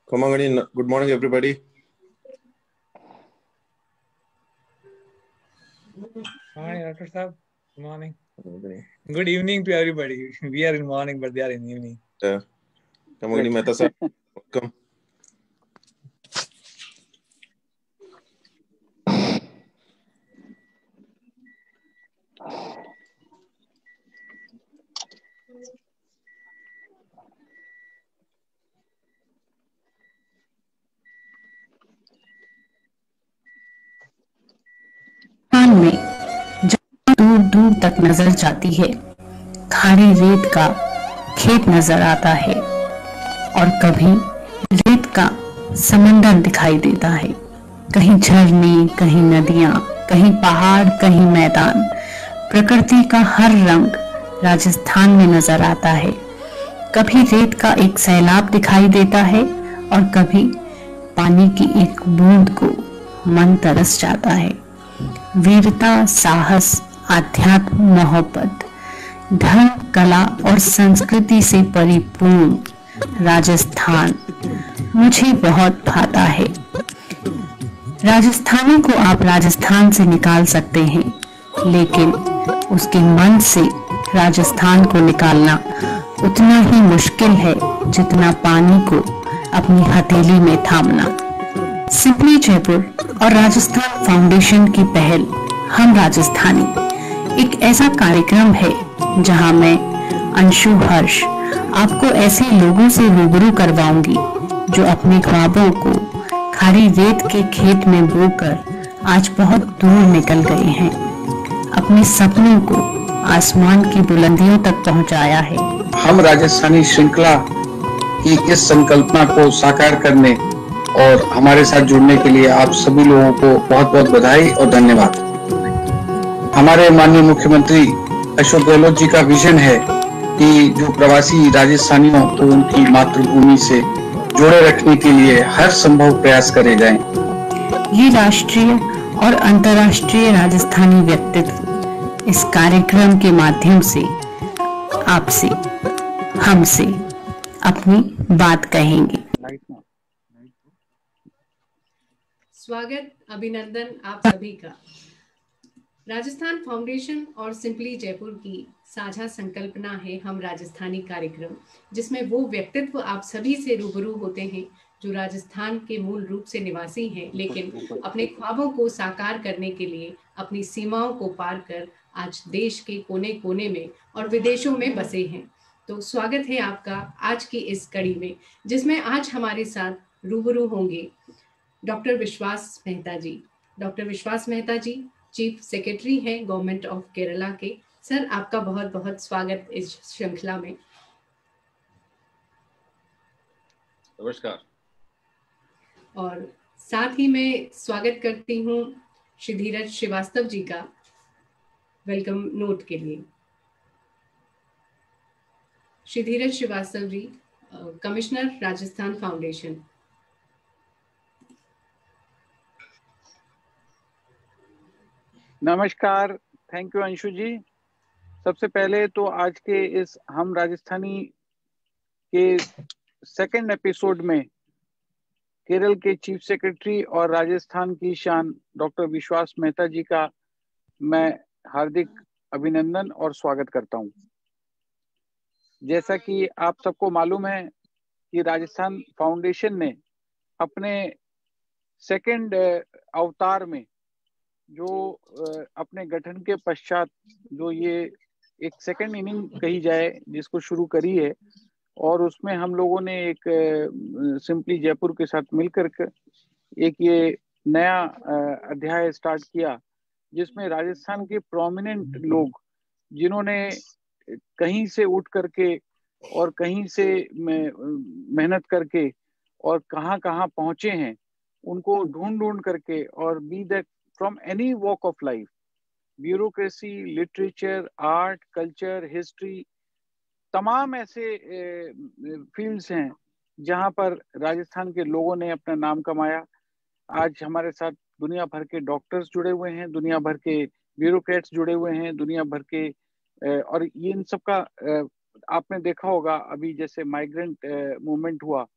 Komangani, good morning, everybody. Hi, Dr. Saab. Good morning. Good evening to everybody. We are in morning, but they are in evening. Komangani Mehta sir, welcome. में जहाँ दूर दूर तक नजर जाती है, खारी रेत का खेत नजर आता है और कभी रेत का समंदर दिखाई देता है। कहीं झरने, कहीं नदियां, कहीं पहाड़, कहीं मैदान। प्रकृति का हर रंग राजस्थान में नजर आता है। कभी रेत का एक सैलाब दिखाई देता है और कभी पानी की एक बूंद को मन तरस जाता है। वीरता, साहस, आध्यात्म, मोहब्बत, धर्म, कला और संस्कृति से परिपूर्ण राजस्थान मुझे बहुत भाता है। राजस्थानी को आप राजस्थान से निकाल सकते हैं, लेकिन उसके मन से राजस्थान को निकालना उतना ही मुश्किल है जितना पानी को अपनी हथेली में थामना। सिंपली जयपुर और राजस्थान फाउंडेशन की पहल हम राजस्थानी एक ऐसा कार्यक्रम है जहां मैं अंशु हर्ष आपको ऐसे लोगों से रूबरू करवाऊंगी जो अपने ख्वाबों को खारी रेत के खेत में बोकर आज बहुत दूर निकल गए हैं, अपने सपनों को आसमान की बुलंदियों तक पहुंचाया है। हम राजस्थानी श्रृंखला की इस संकल्पना को साकार करने और हमारे साथ जुड़ने के लिए आप सभी लोगों को बहुत बहुत बधाई और धन्यवाद। हमारे माननीय मुख्यमंत्री अशोक गहलोत जी का विजन है कि जो प्रवासी राजस्थानियों को उनकी मातृभूमि से जोड़े रखने के लिए हर संभव प्रयास करे जाएं। ये राष्ट्रीय और अंतर्राष्ट्रीय राजस्थानी व्यक्तित्व इस कार्यक्रम के माध्यम से आपसे, हमसे अपनी बात कहेंगे। स्वागत, अभिनंदन आप सभी का। राजस्थान फाउंडेशन और सिंपली जयपुर की साझा संकल्पना है हम राजस्थानी कार्यक्रम, जिसमें वो व्यक्तित्व आप सभी से रूबरू होते हैं जो राजस्थान के मूल रूप से निवासी हैं, लेकिन अपने ख्वाबों को साकार करने के लिए अपनी सीमाओं को पार कर आज देश के कोने कोने में और विदेशों में बसे हैं। तो स्वागत है आपका आज की इस कड़ी में, जिसमें आज हमारे साथ रूबरू होंगे doctor Vishwas Mehta ji. Doctor Vishwas Mehta ji chief secretary हैं गवर्नमेंट ऑफ केरला के। सर, आपका बहुत बहुत स्वागत इस श्रृंखला में। नमस्कार। और साथ ही मैं स्वागत करती हूँ श्री धीरज श्रीवास्तव जी का वेलकम नोट के लिए। Shri Dheeraj Srivastava ji, commissioner Rajasthan foundation. नमस्कार, थैंक यू अंशु जी। सबसे पहले तो आज के इस हम राजस्थानी के सेकंड एपिसोड में केरल के चीफ सेक्रेटरी और राजस्थान की शान डॉक्टर विश्वास मेहता जी का मैं हार्दिक अभिनंदन और स्वागत करता हूं। जैसा कि आप सबको मालूम है कि राजस्थान फाउंडेशन ने अपने सेकंड अवतार में जो अपने गठन के पश्चात जो ये एक सेकंड इनिंग कही जाए जिसको शुरू करी है, और उसमें हम लोगों ने एक सिंपली जयपुर के साथ मिलकर एक ये नया अध्याय स्टार्ट किया, जिसमें राजस्थान के प्रोमिनेंट लोग जिन्होंने कहीं से उठ करके और कहीं से मेहनत करके और कहाँ पहुंचे हैं, उनको ढूंढ करके और be that from any walk of life, bureaucracy, literature, art, culture, history, तमाम ऐसे फील्ड्स हैं जहां पर राजस्थान के लोगों ने अपना नाम कमाया। आज हमारे साथ दुनिया भर के डॉक्टर्स जुड़े हुए हैं, दुनिया भर के ब्यूरोक्रेट्स जुड़े हुए हैं, दुनिया भर के और ये इन सब का आपने देखा होगा अभी जैसे माइग्रेंट मूवमेंट हुआ,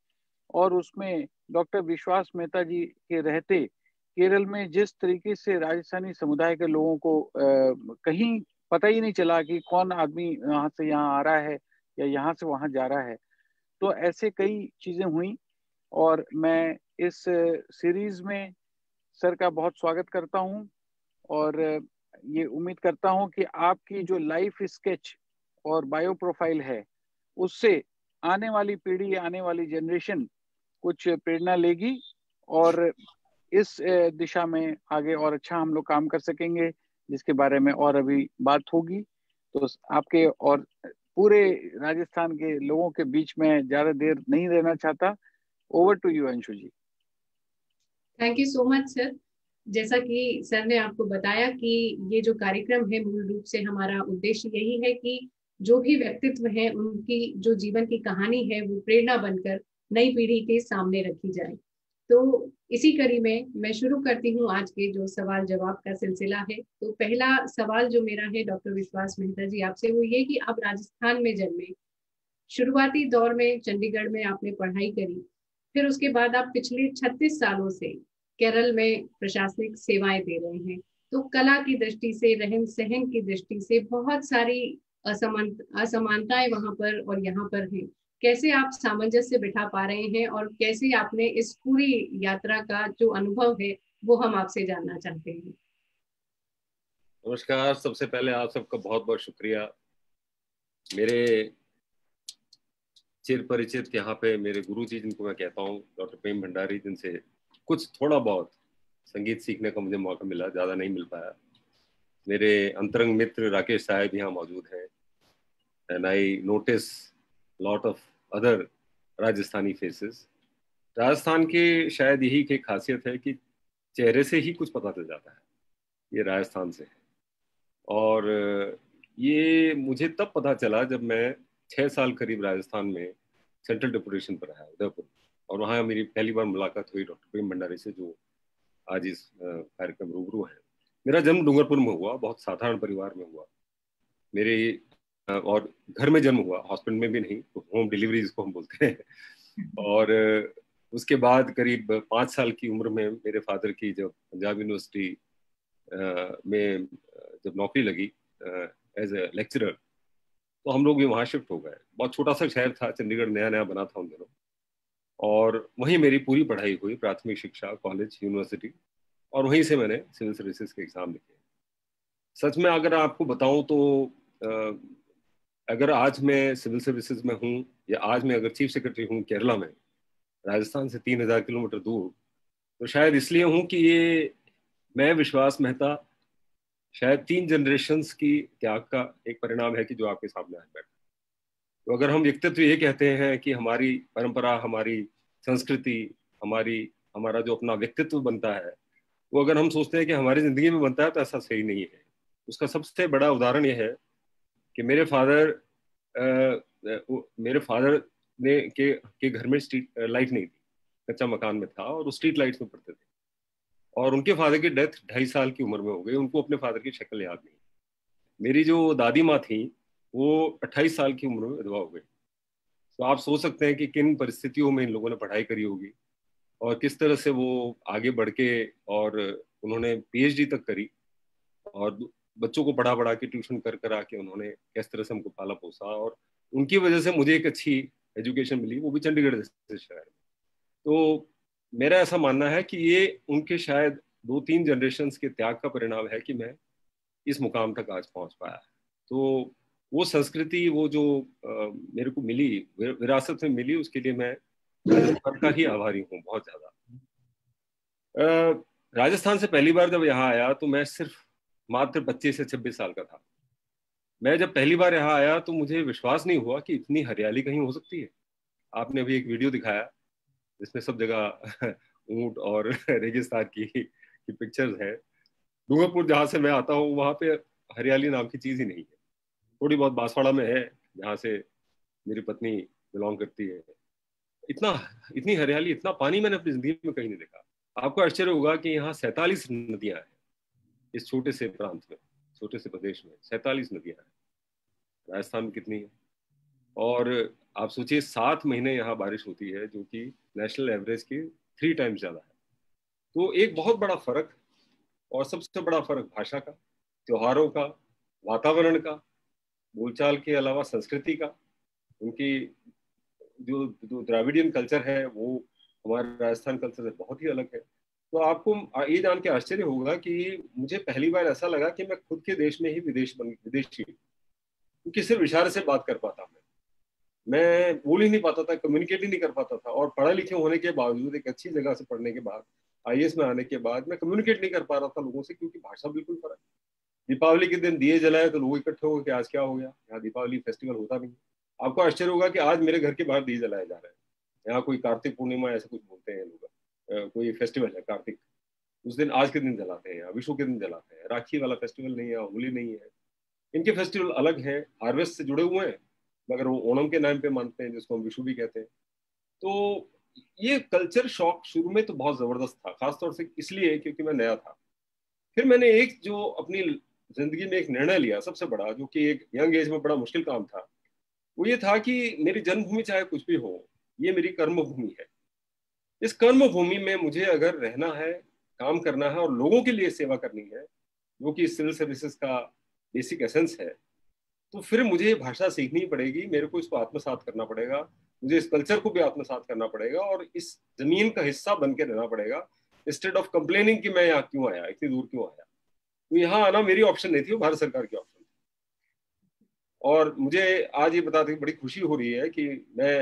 और उसमें डॉक्टर विश्वास मेहता जी के रहते केरल में जिस तरीके से राजस्थानी समुदाय के लोगों को कहीं पता ही नहीं चला कि कौन आदमी यहाँ से यहाँ आ रहा है या यहाँ से वहाँ जा रहा है, तो ऐसे कई चीजें हुई। और मैं इस सीरीज में सर का बहुत स्वागत करता हूँ और ये उम्मीद करता हूँ कि आपकी जो लाइफ स्केच और बायो प्रोफाइल है उससे आने वाली पीढ़ी, आने वाली जनरेशन कुछ प्रेरणा लेगी और इस दिशा में आगे और अच्छा हम लोग काम कर सकेंगे, जिसके बारे में और अभी बात होगी। तो आपके और पूरे राजस्थान के लोगों के बीच में ज्यादा देर नहीं रहना चाहता। Over to you Anshu ji. Thank you so much sir. जैसा कि सर ने आपको बताया कि ये जो कार्यक्रम है मूल रूप से हमारा उद्देश्य यही है कि जो भी व्यक्तित्व है उनकी जो जीवन की कहानी है वो प्रेरणा बनकर नई पीढ़ी के सामने रखी जाए। तो इसी कड़ी में मैं शुरू करती हूँ आज के जो सवाल जवाब का सिलसिला है। तो पहला सवाल जो मेरा है डॉक्टर विश्वास मेहता जी आपसे, वो ये कि आप राजस्थान में जन्मे, शुरुआती दौर में चंडीगढ़ में आपने पढ़ाई करी, फिर उसके बाद आप पिछले 36 सालों से केरल में प्रशासनिक सेवाएं दे रहे हैं। तो कला की दृष्टि से, रहन सहन की दृष्टि से बहुत सारी असमानताएं वहां पर और यहाँ पर हैं। कैसे आप सामंजस्य बिठा पा रहे हैं और कैसे आपने इस पूरी यात्रा का जो अनुभव है वो हम आपसे जानना चाहते हैं। नमस्कार, सबसे पहले आप सबका बहुत बहुत शुक्रिया। मेरे चिर परिचित यहाँ पे मेरे गुरु जी जिनको मैं कहता हूँ डॉक्टर प्रेम भंडारी, जिनसे कुछ थोड़ा बहुत संगीत सीखने का मुझे मौका मिला, ज़्यादा नहीं मिल पाया। मेरे अंतरंग मित्र राकेश साहब यहाँ मौजूद हैं and I notice lot of other Rajasthani faces. Rajasthan के शायद यही की खासियत है कि चेहरे से ही कुछ पता चल जाता है ये राजस्थान से है। और ये मुझे तब पता चला जब मैं 6 साल करीब राजस्थान में सेंट्रल डेपुटेशन पर आया, उदयपुर, और वहाँ मेरी पहली बार मुलाकात हुई डॉक्टर प्रेम भंडारी से, जो आज इस कार्यक्रम रूबरू है। मेरा जन्म डूंगरपुर में हुआ, बहुत साधारण परिवार में हुआ मेरे, और घर में जन्म हुआ, हॉस्पिटल में भी नहीं, तो होम डिलीवरी जिसको हम बोलते हैं। और उसके बाद करीब 5 साल की उम्र में मेरे फादर की जब पंजाब यूनिवर्सिटी में जब नौकरी लगी एज ए लेक्चरर, तो हम लोग भी वहाँ शिफ्ट हो गए। बहुत छोटा सा शहर था, चंडीगढ़ नया नया बना था उन दिनों, और वहीं मेरी पूरी पढ़ाई हुई, प्राथमिक शिक्षा, कॉलेज, यूनिवर्सिटी, और वहीं से मैंने सिविल सर्विसेज के एग्जाम लिखे। सच में अगर आपको बताऊं तो अगर आज मैं सिविल सर्विसेज में हूँ या आज मैं अगर चीफ सेक्रेटरी हूँ केरला में, राजस्थान से 3000 किलोमीटर दूर, तो शायद इसलिए हूँ कि ये मैं विश्वास मेहता शायद 3 जनरेशन्स की त्याग का एक परिणाम है कि जो आपके सामने आज बैठा। तो अगर हम व्यक्तित्व ये कहते हैं कि हमारी परंपरा, हमारी संस्कृति, हमारा जो अपना व्यक्तित्व बनता है, वो अगर हम सोचते हैं कि हमारी जिंदगी में बनता है, तो ऐसा सही नहीं है। उसका सबसे बड़ा उदाहरण यह है कि मेरे फादर ने के घर में स्ट्रीट लाइट नहीं थी, कच्चा मकान में था, और वो स्ट्रीट लाइट्स में पढ़ते थे। और उनके फादर की डेथ 2.5 साल की उम्र में हो गई, उनको अपने फादर की शक्ल याद नहीं। मेरी जो दादी माँ थी वो 28 साल की उम्र में विधवा हो गई। तो आप सोच सकते हैं कि किन परिस्थितियों में इन लोगों ने पढ़ाई करी होगी और किस तरह से वो आगे बढ़ के, और उन्होंने पीएचडी तक करी, और बच्चों को पढ़ा पढ़ा के ट्यूशन कर कर आके उन्होंने किस तरह से हमको पाला पोसा, और उनकी वजह से मुझे एक अच्छी एजुकेशन मिली, वो भी चंडीगढ़ जैसे शहर में। तो मेरा ऐसा मानना है कि ये उनके शायद 2-3 जनरेशन्स के त्याग का परिणाम है कि मैं इस मुकाम तक आज पहुंच पाया। तो वो संस्कृति, वो जो मेरे को मिली, विरासत में मिली, उसके लिए मैं राजस्थान का ही आभारी हूँ बहुत ज्यादा। राजस्थान से पहली बार जब यहाँ आया तो मैं सिर्फ मात्र 25 से 26 साल का था। मैं जब पहली बार यहाँ आया तो मुझे विश्वास नहीं हुआ कि इतनी हरियाली कहीं हो सकती है। आपने अभी एक वीडियो दिखाया जिसमें सब जगह ऊंट और रेगिस्तान की पिक्चर्स है। डूंगरपुर जहाँ से मैं आता हूँ वहाँ पे हरियाली नाम की चीज ही नहीं है। थोड़ी बहुत बांसवाड़ा में है जहाँ से मेरी पत्नी बिलोंग करती है। इतनी हरियाली, इतना पानी मैंने अपनी जिंदगी में कहीं नहीं देखा। आपको आश्चर्य होगा कि यहाँ 47 नदियां हैं। इस छोटे से प्रांत में, छोटे से प्रदेश में 47 नदियां हैं। राजस्थान में कितनी है? और आप सोचिए 7 महीने यहाँ बारिश होती है, जो कि नेशनल एवरेज की 3 टाइम्स ज़्यादा है। तो एक बहुत बड़ा फर्क, और सबसे बड़ा फर्क भाषा का, त्योहारों का, वातावरण का, बोलचाल के अलावा संस्कृति का। उनकी जो जो द्राविडियन कल्चर है वो हमारे राजस्थान कल्चर से बहुत ही अलग है। तो आपको ये जान के आश्चर्य होगा कि मुझे पहली बार ऐसा लगा कि मैं खुद के देश में ही विदेशी, क्योंकि सिर्फ इशारे से बात कर पाता मैं बोल ही नहीं पाता था, कम्युनिकेट ही नहीं कर पाता था। और पढ़ा लिखे होने के बावजूद, एक अच्छी जगह से पढ़ने के बाद, IAS में आने के बाद, मैं कम्युनिकेट नहीं कर पा रहा था लोगों से, क्योंकि भाषा बिल्कुल फर्क। दीपावली के दिन दिए जलाए तो लोग इकट्ठे हो गए कि आज क्या हो गया, यहाँ दीपावली फेस्टिवल होता नहीं। आपको आश्चर्य होगा कि आज मेरे घर के बाहर दिए जलाए जा रहे हैं। यहाँ कोई कार्तिक पूर्णिमा ऐसा कुछ बोलते हैं लोग, कोई फेस्टिवल है कार्तिक, उस दिन आज के दिन जलाते हैं, विशु के दिन जलाते हैं। राखी वाला फेस्टिवल नहीं है, होली नहीं है, इनके फेस्टिवल अलग हैं, हार्वेस्ट से जुड़े हुए हैं, मगर वो ओणम के नाम पे मानते हैं, जिसको हम विशु भी कहते हैं। तो ये कल्चर शॉक शुरू में तो बहुत जबरदस्त था, खासतौर से इसलिए क्योंकि मैं नया था। फिर मैंने एक जो अपनी जिंदगी में एक निर्णय लिया सबसे बड़ा, जो कि एक यंग एज में बड़ा मुश्किल काम था, वो ये था कि मेरी जन्मभूमि चाहे कुछ भी हो, ये मेरी कर्म भूमि है। इस कर्म भूमि में मुझे अगर रहना है, काम करना है और लोगों के लिए सेवा करनी है, जो कि सिविल सर्विसेज का बेसिक एसेंस है, तो फिर मुझे भाषा सीखनी पड़ेगी, मेरे को इसको आत्मसात करना पड़ेगा, मुझे इस कल्चर को भी आत्मसात करना पड़ेगा और इस जमीन का हिस्सा बन के रहना पड़ेगा, इंस्टेड ऑफ कंप्लेनिंग कि मैं यहाँ क्यों आया, इतनी दूर क्यों आया। तो यहाँ आना मेरी ऑप्शन नहीं थी, वो भारत सरकार की ऑप्शन थी। और मुझे आज ये बताते बड़ी खुशी हो रही है कि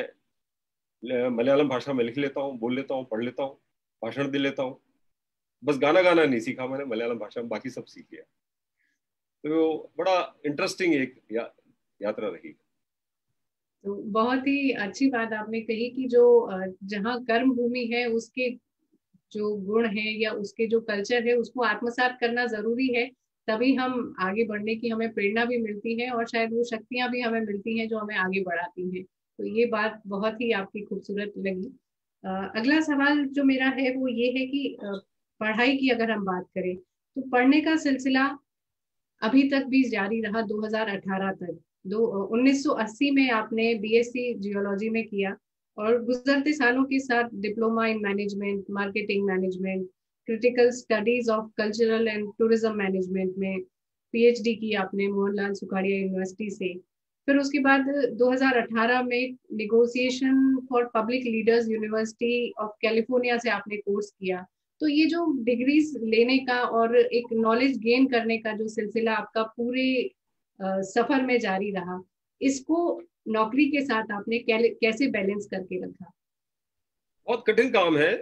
मैं मलयालम भाषा में लिख लेता हूँ, बोल लेता हूँ, पढ़ लेता हूँ, भाषण दे लेता हूँ। बस गाना गाना नहीं सीखा मैंने मलयालम भाषा में, बाकी सब सीख लिया। तो बड़ा इंटरेस्टिंग एक यात्रा रही। तो बहुत ही अच्छी बात आपने कही कि जो जहाँ कर्म भूमि है उसके जो गुण है या उसके जो कल्चर है उसको आत्मसात करना जरूरी है, तभी हम आगे बढ़ने की हमें प्रेरणा भी मिलती है और शायद वो शक्तियां भी हमें मिलती हैं जो हमें आगे बढ़ाती हैं। तो ये बात बहुत ही आपकी खूबसूरत लगी। अगला सवाल जो मेरा है वो ये है कि पढ़ाई की अगर हम बात करें तो पढ़ने का सिलसिला अभी तक भी जारी रहा 2018 तक। 1980 में आपने BSc जियोलॉजी में किया और गुजरते सालों के साथ diploma in management, marketing management, critical studies of cultural and tourism management में PhD की आपने मोहनलाल सुखाड़िया यूनिवर्सिटी से। फिर उसके बाद 2018 में negotiation for public leaders university of California से आपने कोर्स किया। तो ये जो डिग्रीज लेने का और एक नॉलेज गेन करने का जो सिलसिला आपका पूरे सफर में जारी रहा, इसको नौकरी के साथ आपने कैसे बैलेंस करके रखा? बहुत कठिन काम है।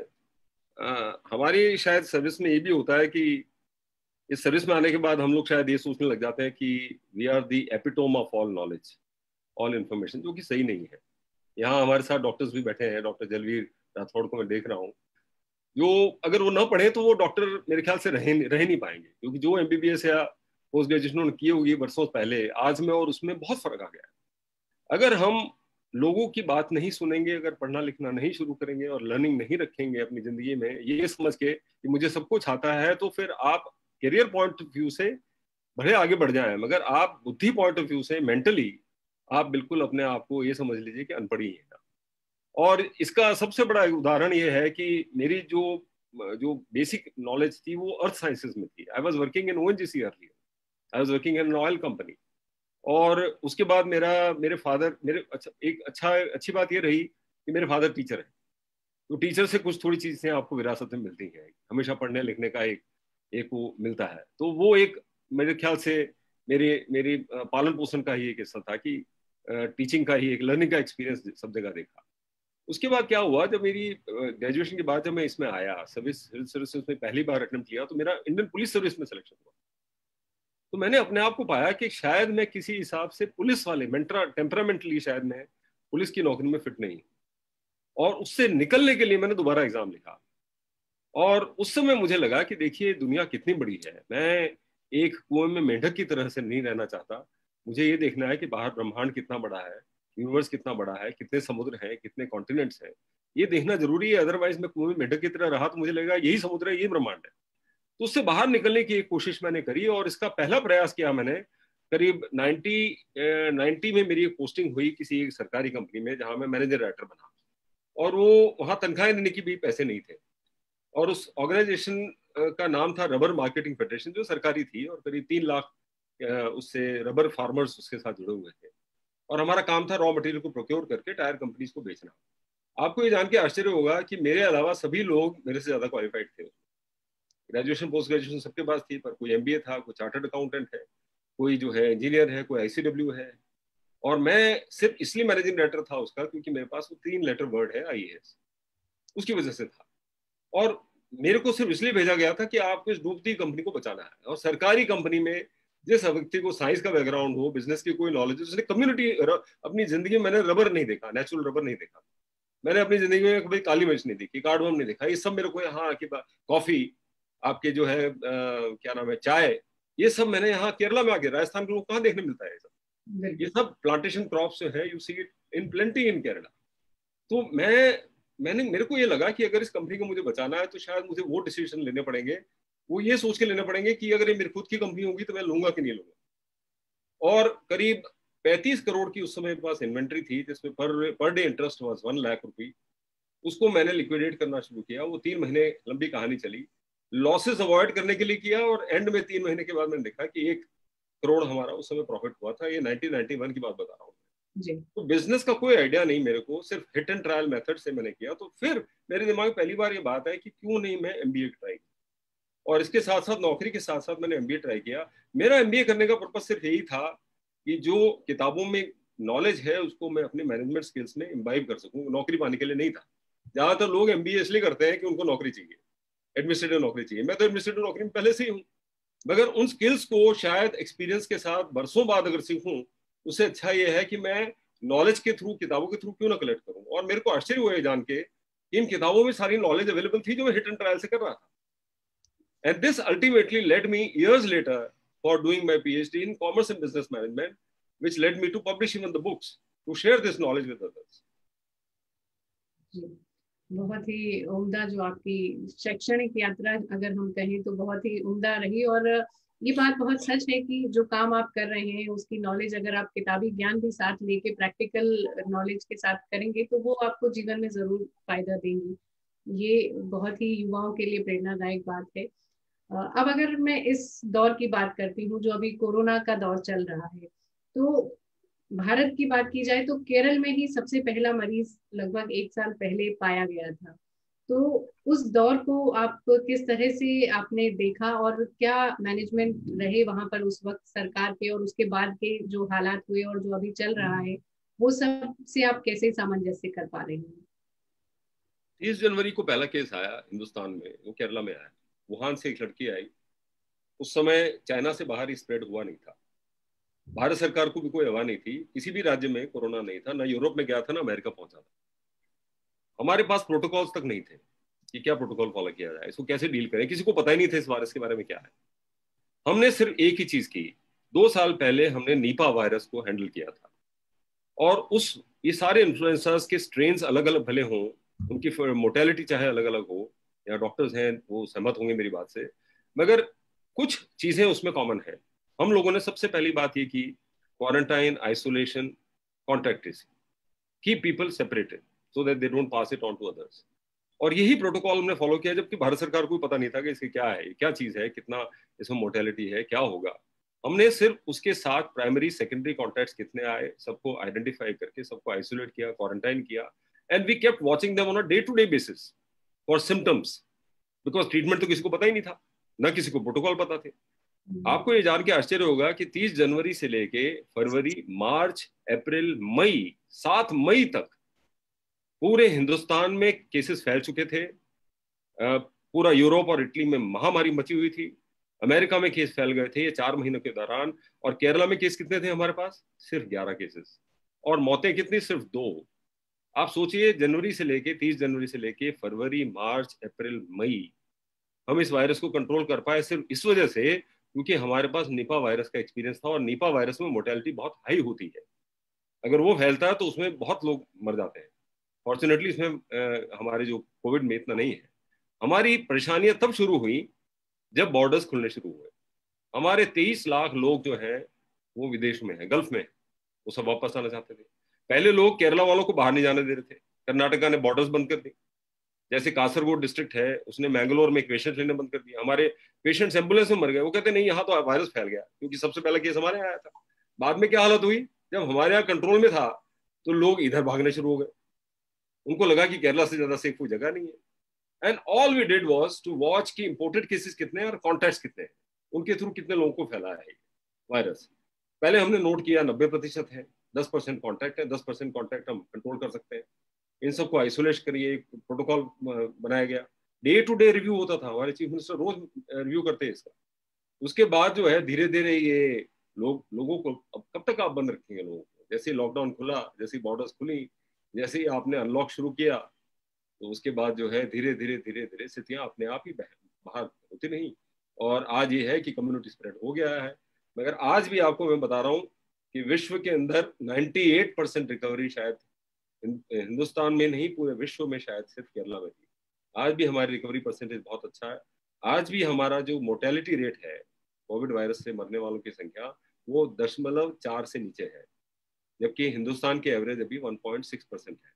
हमारी शायद सर्विस में ये भी होता है कि इस सर्विस में आने के बाद हम लोग शायद ये सोचने लग जाते हैं कि we are the epitome of all knowledge, all information, जो कि सही नहीं है। यहाँ हमारे साथ डॉक्टर्स भी बैठे हैं, डॉक्टर जलवीर राठौड़ को मैं देख रहा हूँ, जो अगर वो ना पढ़े तो वो डॉक्टर मेरे ख्याल से रह नहीं पाएंगे, क्योंकि जो MBBS या पोस्ट ग्रेजुएशन उन्होंने की होगी वर्षों पहले, आज में और उसमें बहुत फर्क आ गया है। अगर हम लोगों की बात नहीं सुनेंगे, अगर पढ़ना लिखना नहीं शुरू करेंगे और लर्निंग नहीं रखेंगे अपनी जिंदगी में, ये समझ के कि मुझे सब कुछ आता है, तो फिर आप करियर पॉइंट ऑफ व्यू से भले आगे बढ़ जाएं, मगर आप बुद्धि पॉइंट ऑफ व्यू से मेंटली आप बिल्कुल अपने आप को ये समझ लीजिए कि अनपढ़ ही है। और इसका सबसे बड़ा उदाहरण ये है कि मेरी जो बेसिक नॉलेज थी वो अर्थ साइंसेज में थी। I was working in ONGC earlier, I was working in oil company. और उसके बाद मेरे फादर, अच्छी बात ये रही कि मेरे फादर टीचर है, तो टीचर से कुछ थोड़ी चीजें आपको विरासत में मिलती हैं, हमेशा पढ़ने लिखने का एक वो मिलता है। तो वो एक मेरे ख्याल से मेरी पालन पोषण का ही एक हिस्सा था कि टीचिंग का ही एक लर्निंग का एक्सपीरियंस सब जगह देखा। उसके बाद क्या हुआ, जब मेरी ग्रेजुएशन के बाद जब मैं इसमें आया, सर्विस में पहली बार अटेम्प्ट किया, तो मेरा इंडियन पुलिस सर्विस में सिलेक्शन हुआ। तो मैंने अपने आप को पाया कि शायद मैं किसी हिसाब से पुलिस वाले टेम्परामेंटली शायद मैं पुलिस की नौकरी में फिट नहीं, और उससे निकलने के लिए मैंने दोबारा एग्जाम लिखा। और उस समय मुझे लगा कि देखिए दुनिया कितनी बड़ी है, मैं एक कुएं में मेंढक की तरह से नहीं रहना चाहता। मुझे ये देखना है कि बाहर ब्रह्मांड कितना बड़ा है, यूनिवर्स कितना बड़ा है, कितने समुद्र हैं, कितने कॉन्टिनेंट्स हैं, ये देखना जरूरी है। अदरवाइज मैं कुएं में मेंढक की तरह रहा तो मुझे लगेगा यही समुद्र है, यही ब्रह्मांड है। तो उससे बाहर निकलने की एक कोशिश मैंने करी, और इसका पहला प्रयास किया मैंने करीब 90 में मेरी पोस्टिंग हुई किसी एक सरकारी कंपनी में, जहां मैं मैनेजर डायरेक्टर बना। और वो वहाँ तनख्वाहें देने की भी पैसे नहीं थे। और उस ऑर्गेनाइजेशन का नाम था रबर मार्केटिंग फेडरेशन, जो सरकारी थी, और करीब 3 लाख उससे रबर फार्मर्स उसके साथ जुड़े हुए थे। और हमारा काम था रॉ मटेरियल को प्रोक्योर करके टायर कंपनीज को बेचना। आपको ये जान के आश्चर्य होगा कि मेरे अलावा सभी लोग मेरे से ज्यादा क्वालिफाइड थे। ग्रेजुएशन पोस्ट ग्रेजुएशन सबके पास थी, पर कोई MBA था, कोई चार्टर्ड अकाउंटेंट है, कोई जो है इंजीनियर है, कोई ICW है। और मैं सिर्फ इसलिए मैनेजिंग डायरेक्टर था उसका क्योंकि मेरे पास वो 3 लेटर वर्ड है IAS, उसकी वजह से था। और मेरे को सिर्फ इसलिए भेजा गया था कि आपको इस डूबती कंपनी को बचाना है। और सरकारी कंपनी में जिस व्यक्ति को साइंस का बैकग्राउंड हो, बिजनेस की कोई नॉलेज, उसने कम्युनिटी, अपनी जिंदगी में मैंने रबर नहीं देखा, नेचुरल रबर नहीं देखा, मैंने अपनी जिंदगी में कभी काली मिर्च नहीं देखी, कार्डमम नहीं देखा। ये सब मेरे को यहाँ की कॉफी, आपके जो है क्या नाम है, चाय, ये सब मैंने यहाँ केरला में आके, राजस्थान के लोग कहाँ देखने मिलता है ये सब। ये सब प्लांटेशन क्रॉप्स जो है, you see it in plenty in Kerala. तो मेरे को ये लगा कि अगर इस कंपनी को मुझे बचाना है तो शायद मुझे वो डिसीजन लेने पड़ेंगे, वो ये सोच के लेने पड़ेंगे कि अगर ये मेरी खुद की कंपनी होगी तो मैं लूंगा कि नहीं लूंगा। और करीब 35 करोड़ की उस समय मेरे पास इन्वेंट्री थी, जिसमें per day interest was 1 lakh रुपए। उसको मैंने लिक्विडेट करना शुरू किया। वो 3 महीने लंबी कहानी चली, लॉसेस अवॉइड करने के लिए किया, और एंड में 3 महीने के बाद मैंने देखा कि 1 करोड़ हमारा उस समय प्रॉफिट हुआ था। ये 1991 की बात बता रहा हूँ। तो बिजनेस का कोई आइडिया नहीं मेरे को, सिर्फ हिट एंड ट्रायल मेथड से मैंने किया। तो फिर मेरे दिमाग में पहली बार ये बात आई कि क्यों नहीं मैं MBA ट्राई किया, और इसके साथ साथ नौकरी के साथ साथ मैंने MBA ट्राई किया। मेरा MBA करने का पर्पज सिर्फ यही था कि जो किताबों में नॉलेज है उसको मैं अपने मैनेजमेंट स्किल्स में इम्बाइब कर सकूं, नौकरी पाने के लिए नहीं था। ज्यादातर लोग MBA इसलिए करते हैं कि उनको नौकरी चाहिए, एडमिनिस्ट्रेटिव नौकरी चाहिए। मैं तो एडमिनिस्ट्रेटिव नौकरी में पहले से ही हूँ, मगर उन स्किल्स को शायद एक्सपीरियंस के साथ बरसों बाद अगर सीखूं, उससे अच्छा ये है कि मैं नॉलेज के थ्रू, किताबों के थ्रू क्यों ना कलेक्ट करूं। और मेरे को आश्चर्य हुआ जान के इन किताबों में सारी नॉलेज अवेलेबल थी जो मैं हिट एंड ट्रायल से कर रहा था। And this ultimately led me years later for doing my PhD in commerce and business management, which led me to publish even the books to share this knowledge with others. बहुत ही उम्दा जो आपकी शैक्षणिक यात्रा अगर हम कहें तो बहुत ही उम्दा रही। और ये बात बहुत सच है कि जो काम आप कर रहे हैं उसकी नॉलेज अगर आप किताबी ज्ञान भी साथ लेके प्रैक्टिकल नॉलेज के साथ करेंगे तो वो आपको जीवन में जरूर फायदा देंगी। ये बहुत ही युवाओं के लिए प्रेरणादायक बात है। अब अगर मैं इस दौर की बात करती हूँ जो अभी कोरोना का दौर चल रहा है, तो भारत की बात की जाए तो केरल में ही सबसे पहला मरीज लगभग 1 साल पहले पाया गया था। तो उस दौर को आप किस तरह से आपने देखा और क्या मैनेजमेंट रहे वहां पर उस वक्त सरकार के, और उसके बाद के जो हालात हुए और जो अभी चल रहा है वो सब से आप कैसे सामंजस्य कर पा रहे हैं? 30 जनवरी को पहला केस आया हिंदुस्तान में, वो केरला में आया। वुहान से एक लड़की आई। उस समय चाइना से बाहर ही स्प्रेड हुआ नहीं था, भारत सरकार को भी कोई हवा नहीं थी, किसी भी राज्य में कोरोना नहीं था, ना यूरोप में गया था ना अमेरिका पहुंचा था। हमारे पास प्रोटोकॉल्स तक नहीं थे कि क्या प्रोटोकॉल फॉलो किया जाए, इसको कैसे डील करें, किसी को पता ही नहीं था इस वायरस के बारे में क्या है। हमने सिर्फ एक ही चीज की, 2 साल पहले हमने नीपा वायरस को हैंडल किया था। और ये सारे इन्फ्लुएंसर्स के स्ट्रेन्स अलग अलग भले हों, उनकी मोर्टेलिटी चाहे अलग अलग हो, या डॉक्टर्स हैं वो सहमत होंगे मेरी बात से, मगर कुछ चीजें उसमें कॉमन है। हम लोगों ने सबसे पहली बात ये की, quarantine, isolation, contact tracing, keep people separated so that they don't pass it on to others. और यही प्रोटोकॉल हमने फॉलो किया, जबकि भारत सरकार को पता नहीं था कि इसके क्या है, क्या चीज है, कितना इसमें मोर्टेलिटी है, क्या होगा। हमने सिर्फ उसके साथ प्राइमरी सेकेंडरी कॉन्टैक्ट्स कितने आए सबको आइडेंटिफाई करके सबको आइसोलेट किया, क्वारंटाइन किया, and we kept watching them on a day to day basis for symptoms, because treatment तो किसी को पता ही नहीं था, ना किसी को प्रोटोकॉल पता थे। आपको ये जान के आश्चर्य होगा कि 30 जनवरी से लेके फरवरी, मार्च, अप्रैल, मई, 7 मई तक पूरे हिंदुस्तान में केसेस फैल चुके थे। पूरा यूरोप और इटली में महामारी मची हुई थी, अमेरिका में केस फैल गए थे ये 4 महीनों के दौरान। और केरला में केस कितने थे हमारे पास? सिर्फ 11 केसेस। और मौतें कितनी? सिर्फ 2। आप सोचिए, जनवरी से लेके 30 जनवरी से लेके फरवरी, मार्च, अप्रैल, मई हम इस वायरस को कंट्रोल कर पाए सिर्फ इस वजह से क्योंकि हमारे पास निपा वायरस का एक्सपीरियंस था। और निपा वायरस में मोर्टेलिटी बहुत हाई होती है, अगर वो फैलता है तो उसमें बहुत लोग मर जाते हैं। फॉर्चुनेटली इसमें हमारे जो कोविड में इतना नहीं है। हमारी परेशानियां तब शुरू हुई जब बॉर्डर्स खुलने शुरू हुए। हमारे 23 लाख लोग जो हैं वो विदेश में हैं, गल्फ में, वो सब वापस आना चाहते थे। पहले लोग केरला वालों को बाहर नहीं जाने दे रहे थे, कर्नाटका ने बॉर्डर्स बंद कर दी। जैसे कासरगोड डिस्ट्रिक्ट है, उसने मैंगलोर में एक पेशेंट लेने बंद कर दिया। हमारे पेशेंट्स एम्बुलेंस में मर गए, वो कहते नहीं यहाँ तो वायरस फैल गया, क्योंकि सबसे पहला केस हमारे यहाँ आया था। बाद में क्या हालत हुई, जब हमारे यहाँ कंट्रोल में था तो लोग इधर भागने शुरू हो गए, उनको लगा कि केरला से ज्यादा सेफ कोई जगह नहीं है। And all we did was to watch कि इंपोर्टेड केसेस कितने हैं और कॉन्टैक्ट्स कितने हैं, उनके थ्रू कितने लोगों को फैला है वायरस। पहले हमने नोट किया 90% है, 10% कॉन्टैक्ट है, 10% कॉन्टैक्ट हम कंट्रोल कर सकते हैं, इन सबको आइसोलेट करिए, प्रोटोकॉल बनाया गया। डे टू डे रिव्यू होता था, हमारे चीफ मिनिस्टर रोज रिव्यू करते हैं इसका। उसके बाद जो है धीरे धीरे ये लोगों को, अब कब तक आप बंद रखेंगे लोगों को? जैसे लॉकडाउन खुला, जैसे बॉर्डर्स खुली, जैसे ही आपने अनलॉक शुरू किया, तो उसके बाद जो है धीरे धीरे स्थितियां अपने आप ही बाहर होती नहीं। और आज ये है कि कम्युनिटी स्प्रेड हो गया है। मगर आज भी आपको मैं बता रहा हूँ कि विश्व के अंदर 98% रिकवरी शायद हिंदुस्तान में नहीं, पूरे विश्व में शायद सिर्फ केरला में थी। आज भी हमारी रिकवरी परसेंटेज बहुत अच्छा है। आज भी हमारा जो मोर्टेलिटी रेट है, कोविड वायरस से मरने वालों की संख्या, वो 0.4 से नीचे है, जबकि हिंदुस्तान के एवरेज अभी 1.6% है।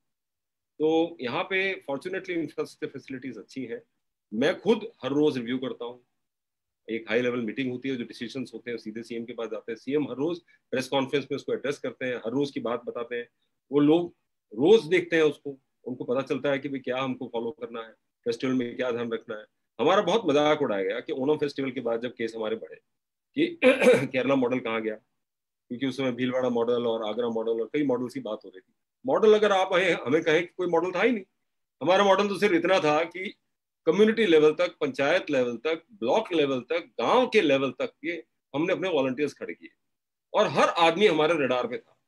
तो यहाँ पे फॉर्चुनेटली इंफ्रास्ट्रक्चर फैसिलिटीज अच्छी हैं। मैं खुद हर रोज रिव्यू करता हूँ, एक हाई लेवल मीटिंग होती है, जो डिसीजंस होते हैं सीधे सीएम के पास जाते हैं, सीएम हर रोज प्रेस कॉन्फ्रेंस में उसको एड्रेस करते हैं, हर रोज की बात बताते हैं, वो लोग रोज देखते हैं उसको, उनको पता चलता है कि भाई क्या हमको फॉलो करना है, फेस्टिवल में क्या ध्यान रखना है। हमारा बहुत मजाक उड़ाया गया कि ओणम फेस्टिवल के बाद जब केस हमारे बढ़े कि केरला मॉडल कहाँ गया, क्योंकि उस समय भीलवाड़ा मॉडल और आगरा मॉडल और कई मॉडल्स की बात हो रही थी। मॉडल अगर आप हमें कहें कि कोई मॉडल था ही नहीं। हमारा मॉडल तो सिर्फ इतना था कि कम्युनिटी लेवल तक, पंचायत लेवल तक, ब्लॉक लेवल तक, गांव के लेवल तक के हमने अपने वॉलंटियर्स खड़े किए, और हर आदमी हमारे रडार पे था,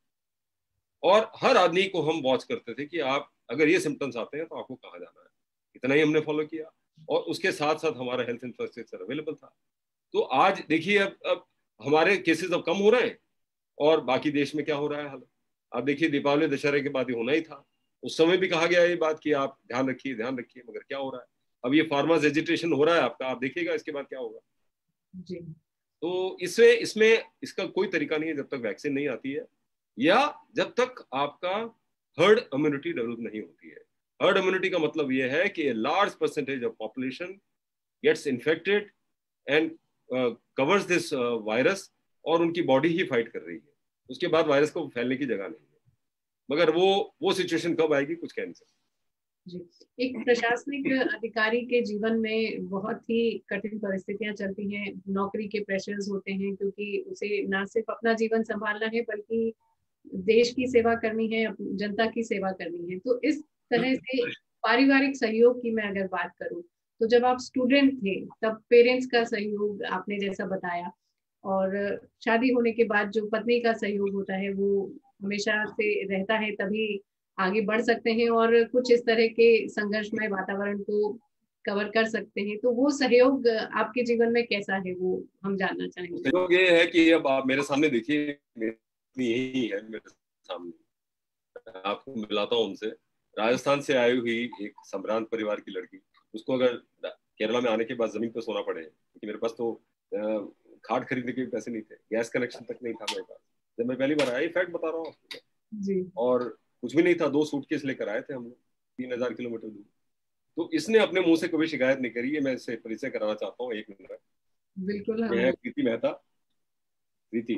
और हर आदमी को हम वॉच करते थे कि आप अगर ये सिम्टम्स आते हैं तो आपको कहाँ जाना है। इतना ही हमने फॉलो किया, और उसके साथ साथ हमारा हेल्थ इंफ्रास्ट्रक्चर अवेलेबल था। तो आज देखिए अब हमारे केसेस अब कम हो रहे हैं, और बाकी देश में क्या हो रहा है हालत आप देखिए। दीपावली दशहरे के बाद ये होना ही था, उस समय भी कहा गया ये बात कि आप ध्यान रखिए, मगर क्या हो रहा है अब? ये फार्मर्स एजिटेशन हो रहा है आपका, आप देखिएगा इसके बाद क्या होगा जी। तो इसमें इसका कोई तरीका नहीं है जब तक वैक्सीन नहीं आती है, या जब तक आपका हर्ड इम्यूनिटी डेवलप नहीं होती है। हर्ड इम्यूनिटी का मतलब यह है कि large percentage of population gets infected and covers this virus, और उनकी बॉडी ही फाइट कर रही है, उसके बाद वायरस को फैलने की जगह नहीं है। मगर वो सिचुएशन कब आएगी कुछ कह नहीं सकते जी। एक प्रशासनिक अधिकारी के जीवन में बहुत ही कठिन परिस्थितियां चलती हैं, नौकरी के प्रेशर्स होते हैं, क्योंकि उसे ना सिर्फ अपना जीवन संभालना है बल्कि देश की सेवा करनी है, जनता की सेवा करनी है। तो इस तरह से पारिवारिक सहयोग की मैं अगर बात करूं, तो जब आप स्टूडेंट थे तब पेरेंट्स का सहयोग आपने जैसा बताया, और शादी होने के बाद जो पत्नी का सहयोग होता है वो हमेशा से रहता है, तभी आगे बढ़ सकते हैं और कुछ इस तरह के संघर्षमय वातावरण को कवर कर सकते हैं। तो वो सहयोग आपके जीवन में कैसा है, वो हम जानना चाहेंगे। सहयोग ये है कि अब आप मेरे सामने देखिए, यही है मेरे सामने, आपको मिलाता हूँ उनसे। राजस्थान से आई हुई एक संभ्रांत परिवार की लड़की, उसको अगर केरला में आने के बाद जमीन पर सोना पड़े, क्योंकि मेरे पास तो खाट खरीदने के पैसे नहीं थे, गैस कनेक्शन तक नहीं था मेरे पास जब मैं पहली बार आया, फैक्ट बता रहा हूँ आपको जी। और कुछ भी नहीं था, 2 सूटकेस लेकर आए थे हम लोग 3000 किलोमीटर दूर। तो इसने अपने मुंह से कभी शिकायत नहीं करी है। मैं इससे परिचय कराना चाहता हूँ, 1 मिनट। बिल्कुल। मैं प्रीति मेहता। प्रीति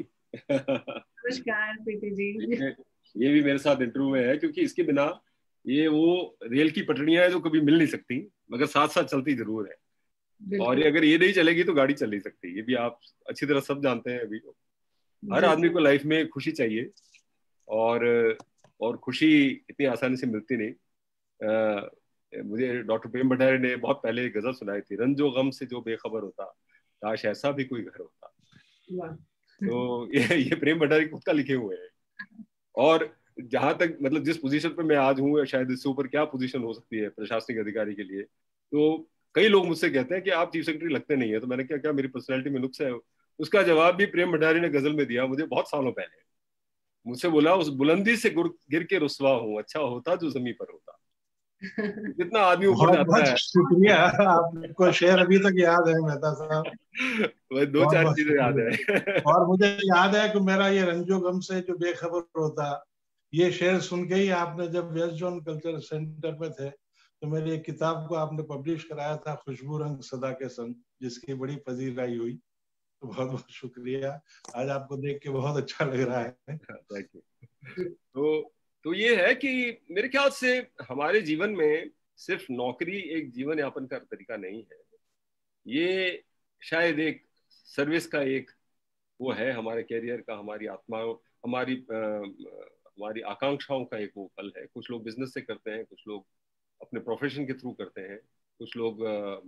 नमस्कार प्रीति जी। ये भी मेरे साथ इंटरव्यू में है, क्योंकि इसके बिना ये वो रेल की पटरियां हैं जो कभी मिल नहीं सकती, मगर साथ साथ चलती जरूर है। और ये अगर ये नहीं चलेगी तो गाड़ी चल नहीं सकती, ये भी आप अच्छी तरह सब जानते हैं। अभी हर आदमी को लाइफ में खुशी चाहिए, और खुशी इतनी आसानी से मिलती नहीं। मुझे डॉक्टर प्रेम भंडारी ने बहुत पहले एक गजल सुनाई थी, रंजो गम से जो बेखबर होता, काश ऐसा भी कोई घर होता। तो ये प्रेम भंडारी खुद का लिखे हुए हैं। और जहां तक मतलब जिस पोजीशन पे मैं आज हूँ, शायद इससे ऊपर क्या पोजीशन हो सकती है प्रशासनिक अधिकारी के लिए, तो कई लोग मुझसे कहते हैं कि आप चीफ सेक्रेटरी लगते नहीं है। तो मैंने क्या मेरी पर्सनैलिटी में नुक्स है? उसका जवाब भी प्रेम भंडारी ने गजल में दिया मुझे बहुत सालों पहले। मुझसे बोला, उस बुलंदी से गिर के रुस्वा हूँ, अच्छा होता जो जमीन पर होता। जितना आदमी ऊपर जाता है। शुक्रिया, आपको शेर अभी तक याद है मेहता साहब? 2-4 चीजें याद है। और मुझे याद है कि मेरा ये रंजो गम से जो बेखबर होता, ये शेर सुन के ही आपने जब वेस्ट जोन कल्चर सेंटर पे थे तो मेरी एक किताब को आपने पब्लिश कराया था, खुशबू रंग सदा के संग, जिसकी बड़ी पजीराई हुई। तो बहुत बहुत शुक्रिया, आज आपको देख के बहुत अच्छा लग रहा है। Thank you. तो ये है कि मेरे ख्याल से हमारे जीवन में सिर्फ नौकरी एक जीवन यापन का तरीका नहीं है, ये शायद एक सर्विस का एक वो है, हमारे कैरियर का, हमारी आत्माओं, हमारी आकांक्षाओं का एक वो फल है। कुछ लोग बिजनेस से करते हैं, कुछ लोग अपने प्रोफेशन के थ्रू करते हैं, कुछ लोग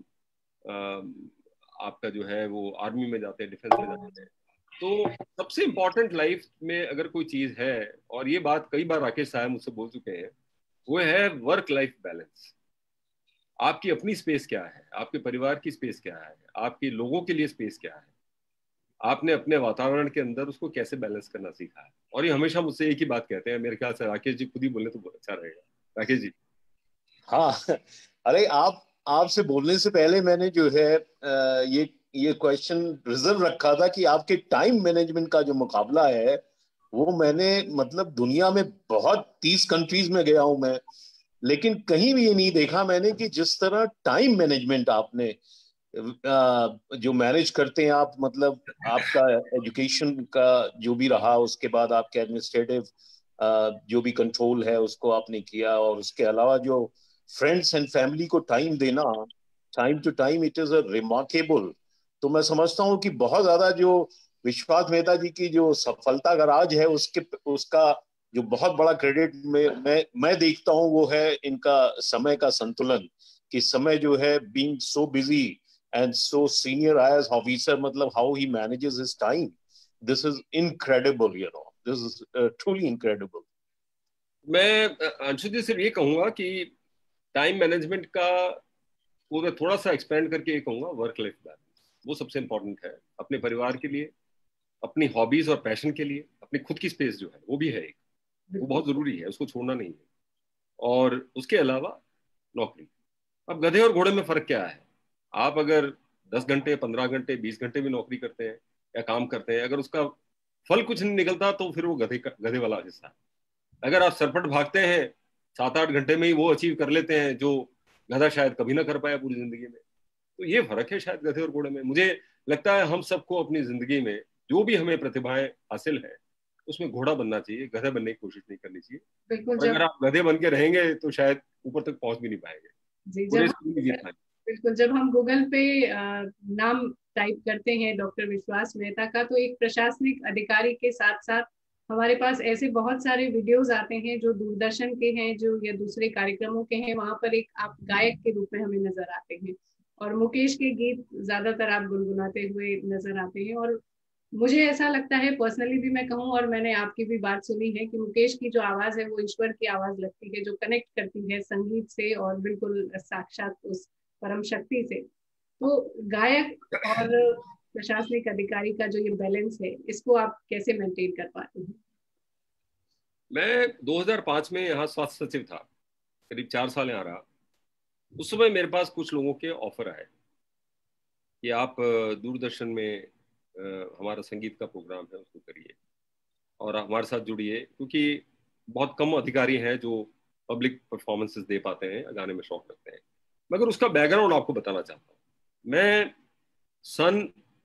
आपका जो है वो आर्मी में जाते हैं, डिफेंस में जाते हैं। तो सबसे इम्पोर्टेंट लाइफ में अगर कोई चीज है, और ये बात कई बार राकेश साहब मुझसे बोल चुके हैं, वो है वर्क लाइफ बैलेंस। आपकी अपनी स्पेस क्या है, आपके परिवार की स्पेस क्या है, आपके लोगों के लिए स्पेस क्या है, आपने अपने वातावरण के अंदर उसको कैसे बैलेंस करना सीखा है। और ये हमेशा मुझसे एक ही बात कहते हैं, मेरे ख्याल से राकेश जी खुद ही बोले तो बहुत अच्छा रहेगा। राकेश जी। हाँ, अरे आपसे बोलने से पहले मैंने जो है ये क्वेश्चन रिजर्व रखा था कि आपके टाइम मैनेजमेंट का जो मुकाबला है वो मैंने मतलब दुनिया में बहुत 30 कंट्रीज में गया हूं मैं, लेकिन कहीं भी ये नहीं देखा मैंने कि जिस तरह टाइम मैनेजमेंट आपने जो मैनेज करते हैं आप, मतलब आपका एजुकेशन का जो भी रहा, उसके बाद आपके एडमिनिस्ट्रेटिव जो भी कंट्रोल है उसको आपने किया, और उसके अलावा जो फ्रेंड्स एंड फैमिली को टाइम देना time to time, it is a remarkable. तो मैं समझता हूँ कि बहुत ज्यादा जो विश्वास मेहता जी की जो सफलता का राज है उसका जो बहुत बड़ा क्रेडिट मैं देखता हूँ वो है इनका समय का संतुलन। कि समय जो है being so busy and so senior as officer, मतलब how he manages his time, this is incredible, you know, this is truly incredible. मैं अंशु जी सिर्फ ये कहूंगा कि टाइम मैनेजमेंट का वो मैं थोड़ा सा एक्सपेंड करके ये कहूंगा, वर्क लाइफ बैलेंस वो सबसे इंपॉर्टेंट है, अपने परिवार के लिए, अपनी हॉबीज और पैशन के लिए, अपनी खुद की स्पेस जो है वो भी है एक, वो बहुत जरूरी है, उसको छोड़ना नहीं है। और उसके अलावा नौकरी। अब गधे और घोड़े में फर्क क्या है? आप अगर 10 घंटे 15 घंटे 20 घंटे भी नौकरी करते हैं या काम करते हैं, अगर उसका फल कुछ नहीं निकलता तो फिर वो गधे वाला हिस्सा है। अगर आप सरपट भागते हैं 7-8 घंटे में ही वो अचीव कर लेते हैं जो गधा शायद कभी ना कर पाया पूरी जिंदगी में, तो ये फर्क है शायद गधे और घोड़े में। मुझे लगता है हम सबको अपनी जिंदगी में जो भी हमें प्रतिभाएं हासिल है उसमें घोड़ा बनना चाहिए, गधा बनने की कोशिश नहीं करनी चाहिए। बिल्कुल, अगर आप गधे बन के रहेंगे तो शायद ऊपर तक पहुंच भी नहीं पाएंगे, बिल्कुल। जब हम गूगल पे नाम टाइप करते हैं डॉक्टर विश्वास मेहता का, तो एक प्रशासनिक अधिकारी के साथ साथ हमारे पास ऐसे बहुत सारे वीडियोस आते हैं जो दूरदर्शन के हैं, जो या दूसरे कार्यक्रमों के हैं, वहां पर एक आप गायक के रूप में हमें नजर आते हैं, और मुकेश के गीत ज्यादातर आप गुनगुनाते हुए नजर आते हैं। और मुझे ऐसा लगता है पर्सनली भी मैं कहूँ, और मैंने आपकी भी बात सुनी है, कि मुकेश की जो आवाज है वो ईश्वर की आवाज लगती है, जो कनेक्ट करती है संगीत से और बिल्कुल साक्षात उस परम शक्ति से। तो गायक और प्रशासनिक अधिकारी का जो ये बैलेंस है, इसको आप कैसे मेंटेन कर पाते हैं? मैं 2005 में यहाँ स्वास्थ्य सचिव था, करीब 4 साल यहाँ रहा। उस समय मेरे पास कुछ लोगों के ऑफर आए कि आप दूरदर्शन में हमारा संगीत का प्रोग्राम है उसको करिए और हमारे साथ जुड़िए, क्योंकि बहुत कम अधिकारी हैं जो पब्लिक परफॉर्मेंसेस दे पाते हैं, गाने में शौक रखते हैं। मगर उसका बैकग्राउंड आपको बताना चाहता हूँ। मैं सन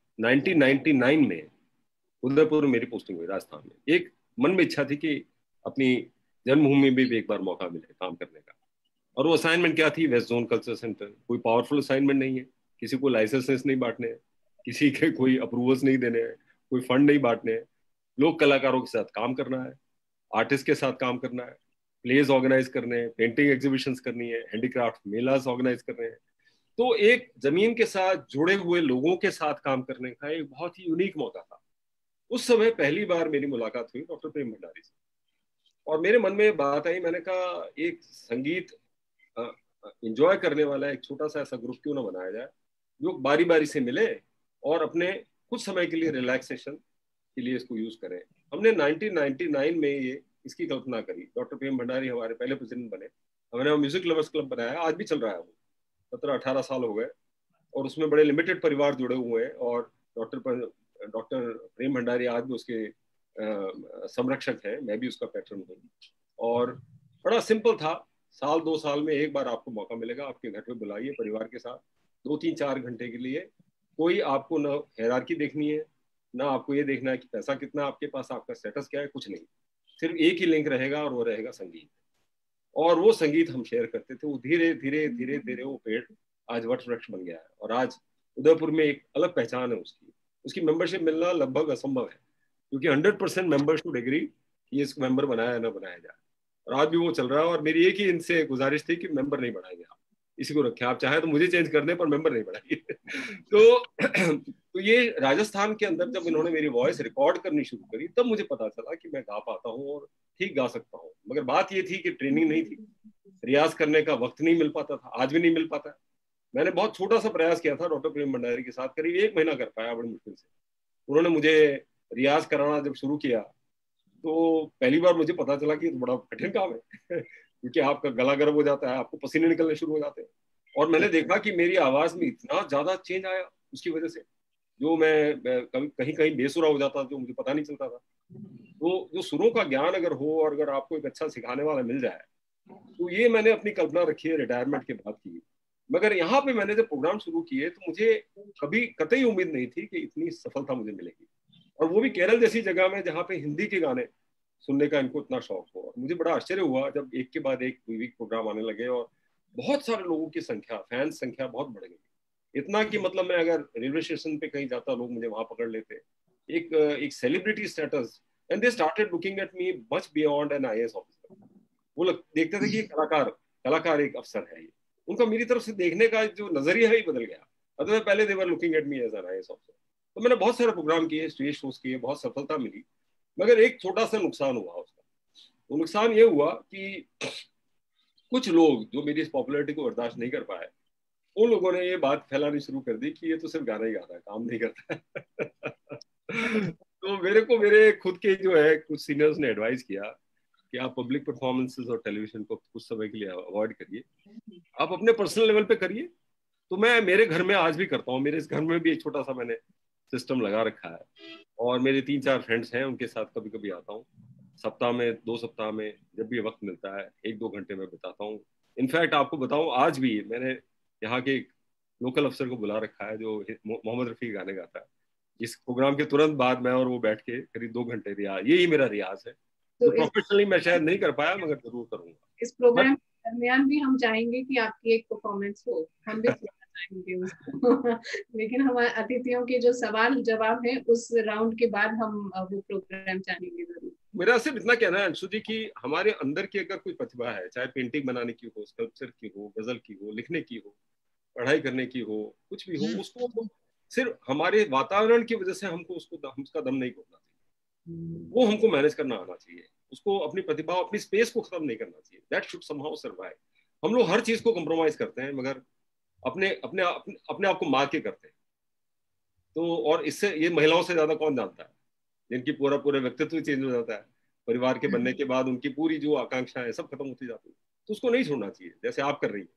1999 में उदयपुर में मेरी पोस्टिंग हुई, राजस्थान में। एक मन में इच्छा थी कि अपनी जन्मभूमि में भी एक बार मौका मिले काम करने का। और वो असाइनमेंट क्या थी? West zone culture centre. कोई पावरफुल असाइनमेंट नहीं है, किसी को लाइसेंसेस नहीं बांटने हैं, किसी के कोई अप्रूवल्स नहीं देने हैं, कोई फंड नहीं बांटने हैं, लोक कलाकारों के साथ काम करना है, आर्टिस्ट के साथ काम करना है, प्लेज ऑर्गेनाइज करने हैं, पेंटिंग एग्जीबिशंस करनी है, हैंडीक्राफ्ट मेलास ऑर्गेनाइज करने हैं। तो एक जमीन के साथ जुड़े हुए लोगों के साथ काम करने का एक बहुत ही यूनिक मौका था। उस समय पहली बार मेरी मुलाकात हुई डॉक्टर प्रेम भंडारी से, और मेरे मन में बात आई, मैंने कहा एक संगीत एंजॉय करने वाला एक छोटा सा ऐसा ग्रुप क्यों ना बनाया जाए जो बारी बारी से मिले और अपने कुछ समय के लिए रिलैक्सेशन के लिए इसको यूज करें। हमने 1999 में ये इसकी कल्पना करी। डॉक्टर प्रेम भंडारी हमारे पहले प्रेसिडेंट बने। हमने म्यूजिक लवर्स क्लब बनाया, आज भी चल रहा है वो, 17-18 साल हो गए, और उसमें बड़े लिमिटेड परिवार जुड़े हुए हैं। और डॉक्टर प्रेम भंडारी आज भी उसके संरक्षक है, मैं भी उसका पैटर्न हूँ। और बड़ा सिंपल था, 1-2 साल में एक बार आपको मौका मिलेगा, आपके घर पे बुलाइए परिवार के साथ 2-3-4 घंटे के लिए। कोई आपको ना हायरार्की देखनी है, ना आपको ये देखना है कि पैसा कितना आपके पास, आपका स्टेटस क्या है, कुछ नहीं। सिर्फ एक ही लिंक रहेगा और वो रहेगा संगीत। और वो संगीत हम शेयर करते थे। वो धीरे धीरे धीरे धीरे वो पेड़ आज वट वृक्ष बन गया है। और आज उदयपुर में एक अलग पहचान है उसकी। उसकी मेंबरशिप मिलना लगभग असंभव है, क्योंकि 100% मेंबर्स शुड एग्री कि इसको मेंबर बनाया ना बनाया जाए। और आज भी वो चल रहा है। और मेरी एक ही इनसे गुजारिश थी कि मेंबर नहीं बनाएंगे आप, इसी को रखें। आप चाहे तो मुझे चेंज कर दें, पर मेंबर नहीं बनाइए। तो ये राजस्थान के अंदर जब इन्होंने मेरी वॉइस रिकॉर्ड करनी शुरू करी, तब मुझे पता चला कि मैं गा पाता हूँ और ठीक गा सकता हूँ। मगर बात ये थी कि ट्रेनिंग नहीं थी, रियाज करने का वक्त नहीं मिल पाता था, आज भी नहीं मिल पाता। मैंने बहुत छोटा सा प्रयास किया था डॉक्टर प्रेम भंडारी के साथ, करीब 1 महीना कर पाया बड़ी मुश्किल से। उन्होंने मुझे रियाज कराना जब शुरू किया, तो पहली बार मुझे पता चला कि बड़ा कठिन काम है क्योंकि आपका गला गर्म हो जाता है, आपको पसीने निकलने शुरू हो जाते हैं। और मैंने देखा कि मेरी आवाज में इतना ज्यादा चेंज आया उसकी वजह से, जो मैं कभी कहीं कहीं बेसुरा हो जाता, जो मुझे पता नहीं चलता था। तो जो सुरों का ज्ञान अगर हो और अगर आपको एक अच्छा सिखाने वाला मिल जाए, तो ये मैंने अपनी कल्पना रखी है रिटायरमेंट के बाद की। मगर यहाँ पे मैंने जब प्रोग्राम शुरू किए तो मुझे कभी कतई उम्मीद नहीं थी कि इतनी सफलता मुझे मिलेगी, और वो भी केरल जैसी जगह में जहाँ पे हिंदी के गाने सुनने का इनको इतना शौक हो। मुझे बड़ा आश्चर्य हुआ जब एक के बाद एक वीक प्रोग्राम आने लगे और बहुत सारे लोगों की संख्या, फैंस संख्या बहुत बढ़ गई। इतना कि मतलब मैं अगर रेलवे स्टेशन पे कहीं जाता, लोग मुझे वहां पकड़ लेते, एक celebrity status. And they started looking at me much beyond an IAS officer. वो देखते थे कि कलाकार एक अफसर है। ये उनका मेरी तरफ से देखने का जो नजरिया है, ही बदल गया। अदर पहले they were looking at me as an IAS officer. तो मैंने बहुत सारे प्रोग्राम किए, स्टेज शोज किए, बहुत सफलता मिली। मगर एक छोटा सा नुकसान हुआ उसका। वो नुकसान ये हुआ कि कुछ लोग जो मेरी इस पॉपुलैरिटी को बर्दाश्त नहीं कर पाए, उन लोगों ने ये बात फैलानी शुरू कर दी कि ये तो सिर्फ गाना ही गाता है, काम नहीं करता है। तो मेरे खुद के जो है कुछ सीनियर्स ने एडवाइस किया कि आप पब्लिक परफॉर्मेंसेस और टेलीविजन को कुछ समय के लिए अवॉइड करिए, आप अपने पर्सनल लेवल पे करिए। तो मैं मेरे घर में आज भी करता हूँ। मेरे इस घर में भी एक छोटा सा मैंने सिस्टम लगा रखा है, और मेरे 3-4 फ्रेंड्स हैं, उनके साथ कभी कभी आता हूँ। सप्ताह में 2 सप्ताह में जब भी वक्त मिलता है 1-2 घंटे में बिताता हूँ। इनफैक्ट आपको बताऊं, आज भी मैंने यहाँ के एक लोकल अफसर को बुला रखा है जो मोहम्मद रफी गाने गाता है। इस प्रोग्राम के तुरंत बाद मैं और वो बैठ के करीब 2 घंटे रियाज, यही मेरा रियाज है। तो प्रोफेशनली मैं शायद नहीं कर पाया, मगर जरूर करूंगा। इस प्रोग्राम के दरमियान भी हम चाहेंगे कि आपकी एक परफॉर्मेंस हो, हम भी चाहेंगे उसको। लेकिन हमारे अतिथियों के जो सवाल जवाब है उस राउंड के बाद हम वो प्रोग्राम चाहेंगे जरूर। मेरा सिर्फ इतना कहना है अंशु जी कि हमारे अंदर की अगर कोई प्रतिभा है, चाहे पेंटिंग बनाने की हो, स्कल्पचर की हो, गजल की हो, लिखने की हो, पढ़ाई करने की हो, कुछ भी हो, उसको सिर्फ हमारे वातावरण की वजह से हमको उसका दम नहीं घोटना चाहिए। वो हमको मैनेज करना आना चाहिए। उसको अपनी प्रतिभा, अपनी स्पेस को खत्म नहीं करना चाहिए। That should somehow survive. हम लोग हर चीज को कॉम्प्रोमाइज करते हैं, मगर अपने अपने अपने आप को मार के करते हैं। तो और इससे ये महिलाओं से ज्यादा कौन जानता है, जिनकी पूरा व्यक्तित्व चेंज हो जाता है परिवार के बनने के बाद, उनकी पूरी जो आकांक्षाएं सब खत्म होती जाती है। तो उसको नहीं छोड़ना चाहिए, जैसे आप कर रही है।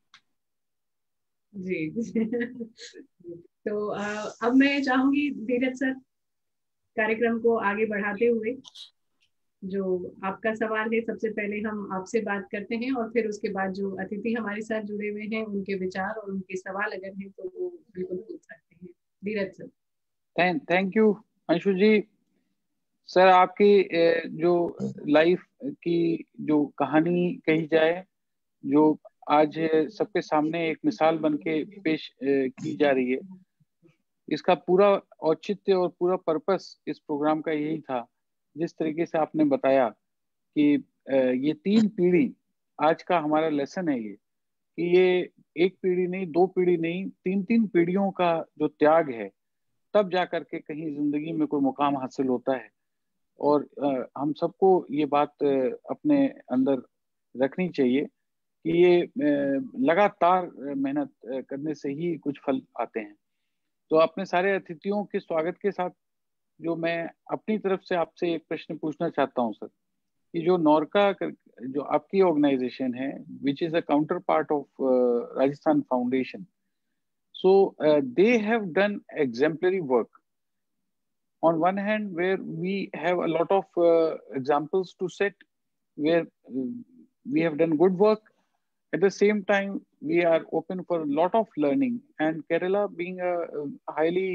जी। तो अब मैं चाहूंगी धीरज सर, कार्यक्रम को आगे बढ़ाते हुए जो आपका सवाल है सबसे पहले हम आपसे बात करते हैं, और फिर उसके बाद जो अतिथि हमारे साथ जुड़े हुए हैं उनके विचार और उनके सवाल अगर हैं तो वो बिल्कुल पूछ सकते हैं। Dheeraj sir. Thank you Anshu ji. Sir, आपकी जो लाइफ की जो कहानी कही जाए, जो आज सबके सामने एक मिसाल बन के पेश की जा रही है, इसका पूरा औचित्य और पूरा पर्पस इस प्रोग्राम का यही था। जिस तरीके से आपने बताया कि ये 3 पीढ़ी, आज का हमारा लेसन है ये, कि ये 1 पीढ़ी नहीं, 2 पीढ़ी नहीं, 3 पीढ़ियों का जो त्याग है, तब जा करके कहीं जिंदगी में कोई मुकाम हासिल होता है। और हम सबको ये बात अपने अंदर रखनी चाहिए कि ये लगातार मेहनत करने से ही कुछ फल आते हैं। तो अपने सारे अतिथियों के स्वागत के साथ जो मैं अपनी तरफ से आपसे एक प्रश्न पूछना चाहता हूं सर, कि जो नॉर्का जो आपकी ऑर्गेनाइजेशन है, which is a counterpart of Rajasthan foundation, so they have done exemplary work on one hand where we have a lot of examples to set, where we have done good work. At the same time, we are open for a lot of learning, and Kerala being a highly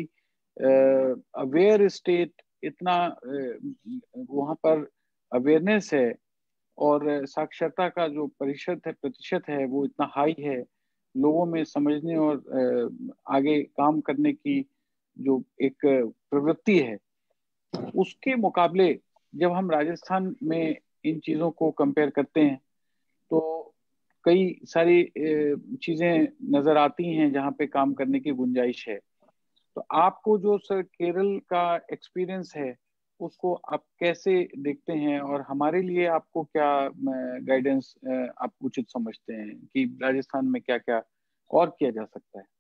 aware state, इतना वहाँ पर awareness है और साक्षरता का जो प्रतिशत है वो इतना हाई है, लोगों में समझने और आगे काम करने की जो एक प्रवृत्ति है, उसके मुकाबले जब हम राजस्थान में इन चीज़ों को कंपेयर करते हैं तो कई सारी चीज़ें नज़र आती हैं जहाँ पे काम करने की गुंजाइश है। तो आपको जो सर केरल का एक्सपीरियंस है उसको आप कैसे देखते हैं, और हमारे लिए आपको क्या गाइडेंस आप उचित समझते हैं कि राजस्थान में क्या क्या और किया जा सकता है?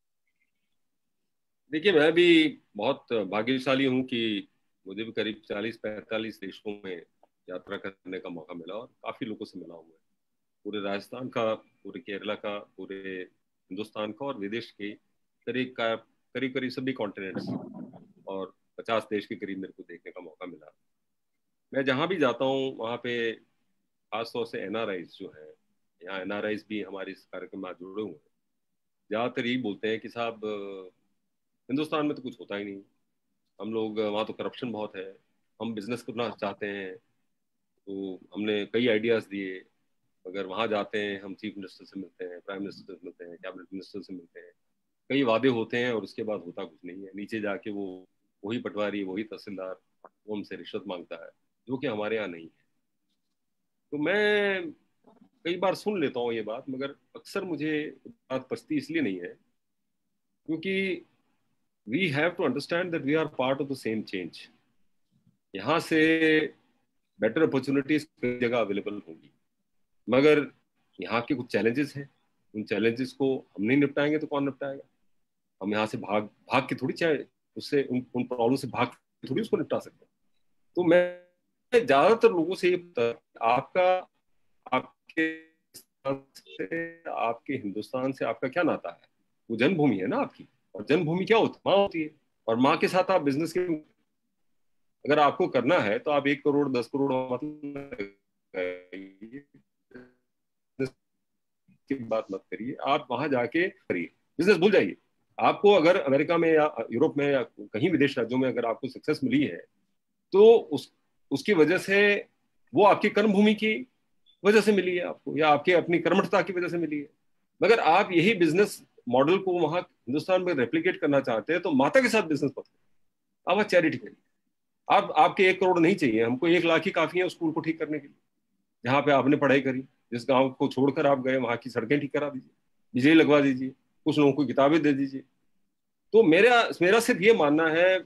देखिए, मैं भी बहुत भाग्यशाली हूँ कि मुझे भी करीब 40-45 देशों में यात्रा करने का मौका मिला और काफ़ी लोगों से मिला हुआ है, पूरे राजस्थान का, पूरे केरला का, पूरे हिंदुस्तान का और विदेश के करीब करीब सभी कॉन्टिनेंट्स और 50 देश के करीब मेरे को देखने का मौका मिला। मैं जहाँ भी जाता हूँ वहाँ पे खासतौर से NRIs जो है, यहाँ NRIs भी हमारे इस कार्यक्रम में जुड़े हुए हैं, ज़्यादातर यही बोलते हैं कि साहब हिंदुस्तान में तो कुछ होता ही नहीं, हम लोग वहाँ तो करप्शन बहुत है, हम बिजनेस करना चाहते हैं तो हमने कई आइडियाज़ दिए, अगर वहाँ जाते हैं हम चीफ मिनिस्टर से मिलते हैं, प्राइम मिनिस्टर से मिलते हैं, कैबिनेट मिनिस्टर से मिलते हैं, कई वादे होते हैं और उसके बाद होता कुछ नहीं है। नीचे जाके वही पटवारी, वही तहसीलदार वो हमसे रिश्वत मांगता है, जो कि हमारे यहाँ नहीं है। तो मैं कई बार सुन लेता हूँ ये बात, मगर अक्सर मुझे बात पचती इसलिए नहीं है क्योंकि we have to understand that we are part of the same change. यहाँ से बेटर अपॉर्चुनिटीज कई जगह अवेलेबल होंगी, मगर यहाँ के कुछ चैलेंजेस हैं, उन चैलेंजेस को हम नहीं निपटाएंगे तो कौन निपटाएगा? हम यहाँ से भाग के थोड़ी चाहे उससे उन प्रॉब्लम से भाग के थोड़ी उसको निपटा सकते हैं। तो मैं ज्यादातर लोगों से आपके हिंदुस्तान से आपका क्या नाता है? वो जन्मभूमि है ना आपकी, और जन्मभूमि क्या होती है? माँ होती है, और माँ के साथ आप बिजनेस के अगर आपको करना है तो आप 1 करोड़ 10 करोड़ की बात मत करिए, आप वहां जाके करिए, बिजनेस भूल जाइए। आपको अगर अमेरिका में या यूरोप में या कहीं विदेश राज्यों में अगर आपको सक्सेस मिली है तो उसकी वजह से वो आपकी कर्मभूमि की वजह से मिली है आपको, या आपके अपनी कर्मठता की वजह से मिली है। मगर आप यही बिजनेस मॉडल को वहां हिंदुस्तान में रेप्लिकेट करना चाहते हैं तो माता के साथ बिजनेस मत करिए, आप चैरिटी करिए। आपके 1 करोड़ नहीं चाहिए, हमको 1 लाख ही काफी है स्कूल को ठीक करने के लिए, जहाँ पे आपने पढ़ाई करी, जिस गांव को छोड़कर आप गए वहां की सड़कें ठीक करा दीजिए, बिजली लगवा दीजिए, कुछ लोगों को किताबें दे दीजिए। तो मेरा सिर्फ ये मानना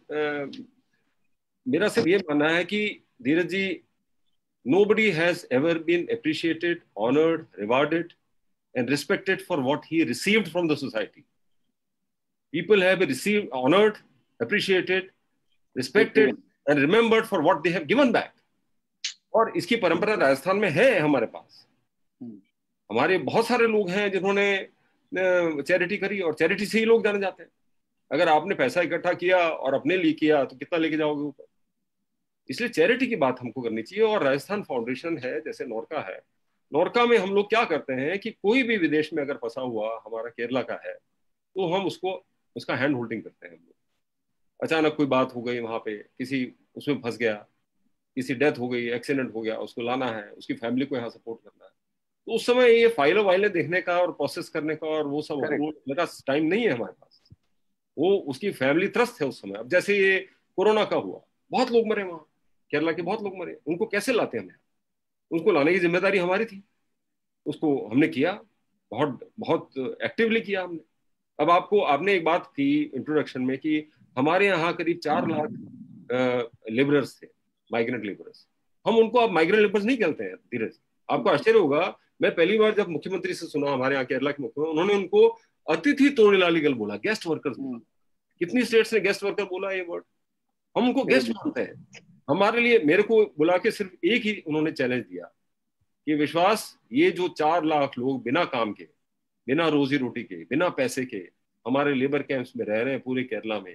है कि धीरज जी, nobody has ever been appreciated, honored, rewarded and respected for what he received from the society. People have been received, honored, appreciated, respected and remembered for what they have given back. और इसकी परंपरा राजस्थान में है हमारे पास। हमारे बहुत सारे लोग हैं जिन्होंने चैरिटी करी और चैरिटी से ही लोग जाने जाते हैं। अगर आपने पैसा इकट्ठा किया और अपने लिए किया तो कितना लेके जाओगे ऊपर? इसलिए चैरिटी की बात हमको करनी चाहिए। और राजस्थान फाउंडेशन है, जैसे नोरका है, नोरका में हम लोग क्या करते हैं कि कोई भी विदेश में अगर फंसा हुआ हमारा केरला का है तो हम उसका हैंड होल्डिंग करते हैं। हम लोग अचानक कोई बात हो गई वहां पे, किसी उसमें फंस गया, किसी डेथ हो गई, एक्सीडेंट हो गया, उसको लाना है, उसकी फैमिली को यहाँ सपोर्ट करना है, तो उस समय ये फाइलें वाइलें देखने का और प्रोसेस करने का और वो सब मेरा टाइम नहीं है हमारे पास। वो उसकी फैमिली त्रस्त है उस समय। अब जैसे ये कोरोना का हुआ, बहुत लोग मरे वहां, केरला के बहुत लोग मरे, उनको कैसे लाते हैं? उनको लाने की जिम्मेदारी हमारी थी, उसको हमने किया, बहुत बहुत एक्टिवली किया हमने। अब आपने एक बात की इंट्रोडक्शन में कि हमारे यहाँ करीब 4 लाख लेबरर्स थे, माइग्रेंट लेबरर्स। हम उनको अब माइग्रेंट लेबरर्स नहीं कहते हैं धीरज। आपको आश्चर्य होगा, मैं पहली बार जब मुख्यमंत्री से सुना, हमारे यहाँ केरला के मुख्यमंत्री, उन्होंने उनको अतिथि तोड़िलालिगल बोला, गेस्ट वर्कर्स। कितनी स्टेट्स ने गेस्ट वर्कर बोला ये वर्ड? हम उनको गेस्ट मानते हैं। हमारे लिए, मेरे को बुला के सिर्फ एक ही उन्होंने चैलेंज दिया कि विश्वास, ये जो 4 लाख लोग बिना काम के, बिना रोजी रोटी के, बिना पैसे के हमारे लेबर कैंप्स में रह रहे हैं पूरे केरला में,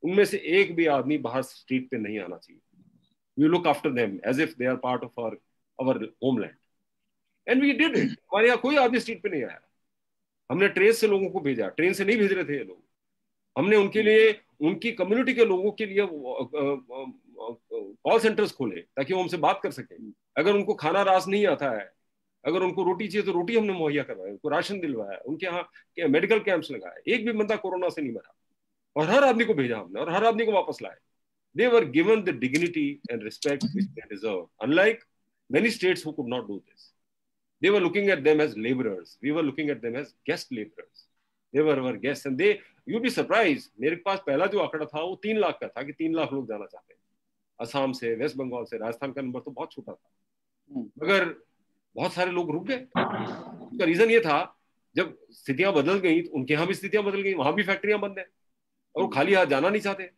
उनमें से एक भी आदमी बाहर स्ट्रीट पे नहीं आना चाहिए। We look after them as if they are part of our homeland, and we did it. हमारे यहाँ कोई आदमी स्ट्रीट पे नहीं आया। हमने ट्रेन से लोगों को भेजा, ट्रेन से नहीं भेज रहे थे ये लोग। हमने उनके लिए, उनकी कम्युनिटी के लोगों के लिए कॉल सेंटर्स खोले ताकि वो हमसे बात कर सके। अगर उनको खाना रास नहीं आता है, अगर उनको रोटी चाहिए तो रोटी हमने मुहैया करवाई, उनको राशन दिलवाया, उनके यहाँ मेडिकल कैंप्स लगाए। एक भी बंदा कोरोना से नहीं मरा, और हर आदमी को भेजा हमने, और हर आदमी को वापस लाए। They were given the dignity and respect which they deserve, unlike many states who could not do this. They were looking at them as laborers. We were looking at them as guest laborers. They were our guests, and you'd be surprised. मेरे पास पहला जो आंकड़ा था वो 3 लाख का था कि 3 लाख लोग जाना चाहते हैं असम से, वेस्ट बंगाल से। राजस्थान का नंबर तो बहुत छोटा था, मगर बहुत सारे लोग रुक गए। उसका रीजन ये था, जब स्थितियां बदल गई तो उनके यहाँ भी स्थितियां बदल गई, वहां भी फैक्ट्रियां बंद है और वो खाली हाथ जाना नहीं चाहते।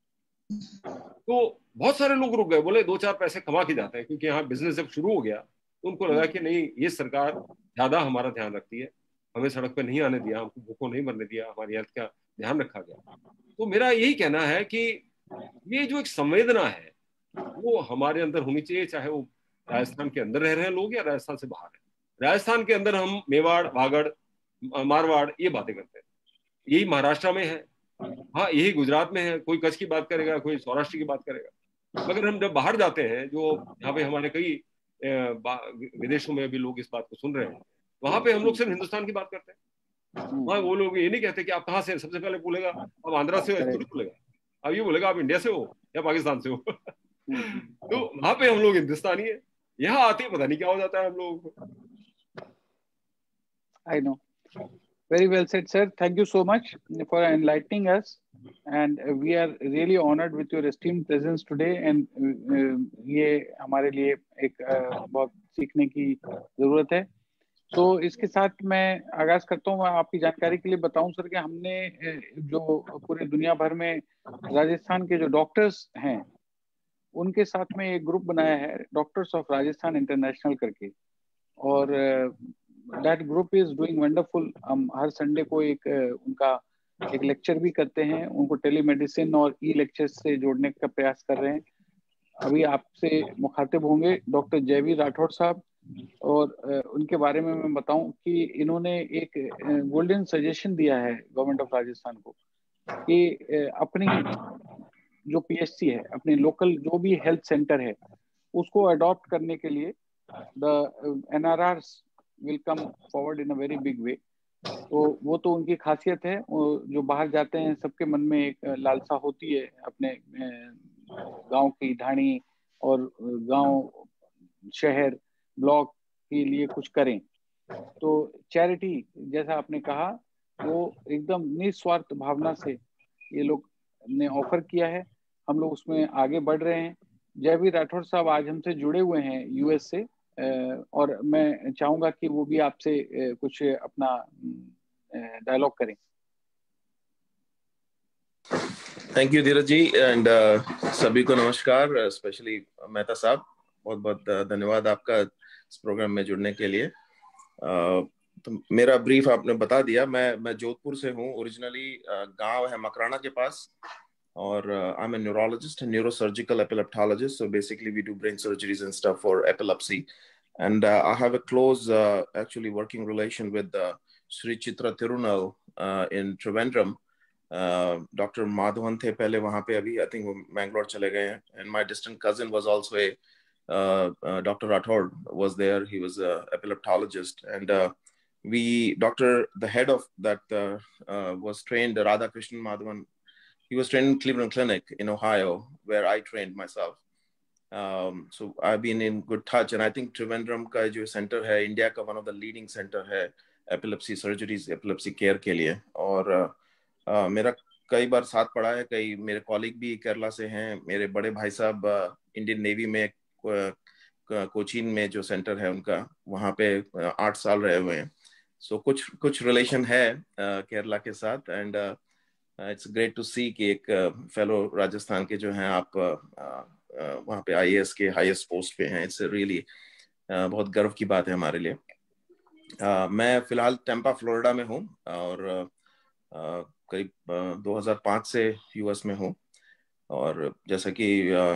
तो बहुत सारे लोग रुक गए, बोले 2-4 पैसे कमा के जाते हैं, क्योंकि यहाँ बिजनेस जब शुरू हो गया तो उनको लगा कि नहीं, ये सरकार ज्यादा हमारा ध्यान रखती है, हमें सड़क पे नहीं आने दिया, हमको भूखों नहीं मरने दिया, हमारी हेल्थ का ध्यान रखा गया। तो मेरा यही कहना है कि ये जो एक संवेदना है वो हमारे अंदर होनी चाहिए, चाहे वो राजस्थान के अंदर रह रहे हैं लोग या राजस्थान से बाहर है। राजस्थान के अंदर हम मेवाड़, वागड़, मारवाड़ ये बातें करते हैं, यही महाराष्ट्र में है, हाँ यही गुजरात में है, कोई कच्छ की बात करेगा, कोई सौराष्ट्र की बात करेगा। मगर हम जब बाहर जाते हैं, जो यहाँ पे हमारे कई विदेशों में भी लोग इस बात को सुन रहे हैं, वहां पे हम लोग सिर्फ हिंदुस्तान की बात करते हैं। वहाँ वो लोग ये नहीं कहते कि आप कहाँ से, सबसे पहले बोलेगा आप आंध्रा से हो, ऐसे बोलेगा, अब ये बोलेगा आप इंडिया से हो या पाकिस्तान से हो। तो वहां पे हम लोग हिंदुस्तानी है, यहाँ आते ही पता नहीं क्या हो जाता है हम लोगों को। I know. Very well said, sir. Thank you so much for enlightening us, and we are really honored with your esteemed presence today. And ये हमारे लिए एक बहुत सीखने की जरूरत है। तो इसके साथ मैं आगाज करता हूँ। आपकी जानकारी के लिए बताऊं सर कि हमने जो पूरे दुनिया भर में राजस्थान के जो डॉक्टर्स हैं उनके साथ में एक ग्रुप बनाया है, डॉक्टर्स ऑफ राजस्थान इंटरनेशनल करके, और that group is doing wonderful. हम हर संडे को उनका एक लेक्चर भी करते हैं, उनको टेलीमेडिसिन और ई लेक्चर से जोड़ने का प्रयास कर रहे हैं। अभी आपसे मुखातिब होंगे डॉक्टर जयवीर राठौड़ साहब, और उनके बारे में मैं बताऊं कि इन्होंने एक गोल्डन सजेशन दिया है गवर्नमेंट ऑफ राजस्थान को कि अपनी जो पीएचसी है, अपने लोकल जो भी हेल्थ सेंटर है, उसको अडॉप्ट करने के लिए the NRRs will come forward in a very big way. तो वो तो उनकी खासियत है, जो बाहर जाते हैं सबके मन में एक लालसा होती है अपने गांव की ढाणी और गांव, शहर, ब्लॉक के लिए कुछ करें। तो चैरिटी जैसा आपने कहा, वो एकदम निस्वार्थ भावना से ये लोग ने ऑफर किया है, हम लोग उसमें आगे बढ़ रहे हैं। जयवीर राठौड़ साहब आज हमसे जुड़े हुए हैं यूएस से, और मैं चाहूंगा कि वो भी आपसे कुछ अपना डायलॉग करें। Thank you Dheeraj ji, and सभी को नमस्कार, स्पेशली मेहता साहब, बहुत बहुत धन्यवाद आपका इस प्रोग्राम में जुड़ने के लिए। तो मेरा ब्रीफ आपने बता दिया। मैं जोधपुर से हूँ ओरिजिनली, गांव है मकराना के पास, और I am a neurologist and neurosurgical epileptologist, so basically we do brain surgeries and stuff for epilepsy, and I have a close actually working relation with Sri Chitra Tirunal in Trivandrum. Dr. Madhavan थे पहले वहाँ पे, अभी I think वो मैंगलोर चले गए हैं, and my distant cousin was also a Dr. Rathod was there. He was a epileptologist, and the head of that was trained, Radhakrishnan Madhavan. He was trained in Cleveland Clinic in Ohio, where I trained myself. So I've been in good touch, and I think Trivandrum का जो centre है, India का one of the leading center है epilepsy surgeries, epilepsy care के लिए। और मेरा कई बार साथ पड़ा है, कई मेरे कॉलीग भी केरला से हैं, मेरे बड़े भाई साहब इंडियन नेवी में कोचीन में जो सेंटर है उनका, वहाँ पे 8 साल रहे हुए हैं। सो कुछ रिलेशन है केरला के साथ, and it's great to see कि एक फेलो राजस्थान के जो हैं आप वहाँ पे आईएएस के हाईएस्ट पोस्ट पे हैं। इट्स रियली बहुत गर्व की बात है हमारे लिए। मैं फिलहाल टेम्पा फ्लोरिडा में हूँ, और करीब 2005 से यूएस में हूँ। और जैसा कि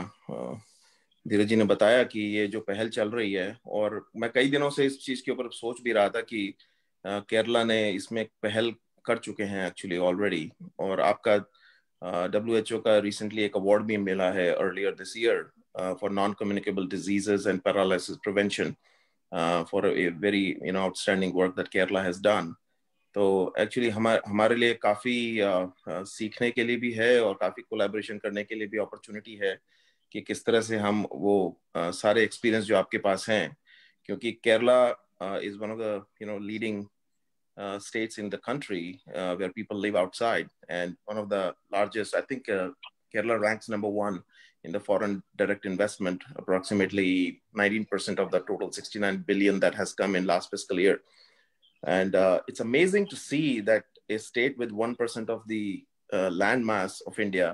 धीरज जी ने बताया कि ये जो पहल चल रही है, और मैं कई दिनों से इस चीज के ऊपर सोच भी रहा था कि केरला ने इसमें एक पहल कर चुके हैं एक्चुअली ऑलरेडी। और आपका WHO का रिसेंटली एक अवार्ड भी मिला है earlier this year for non communicable diseases and paralysis prevention for a very outstanding work that Kerala has done. तो एक्चुअली हमारे लिए काफी सीखने के लिए भी है और काफी कोलैबोरेशन करने के लिए भी अपॉर्चुनिटी है कि किस तरह से हम वो सारे एक्सपीरियंस जो आपके पास हैं, क्योंकि Kerala is one of the leading states in the country where people live outside, and one of the largest, I think Kerala ranks #1 in the foreign direct investment, approximately 19% of the total 69 billion that has come in last fiscal year. And it's amazing to see that a state with 1% of the land mass of India,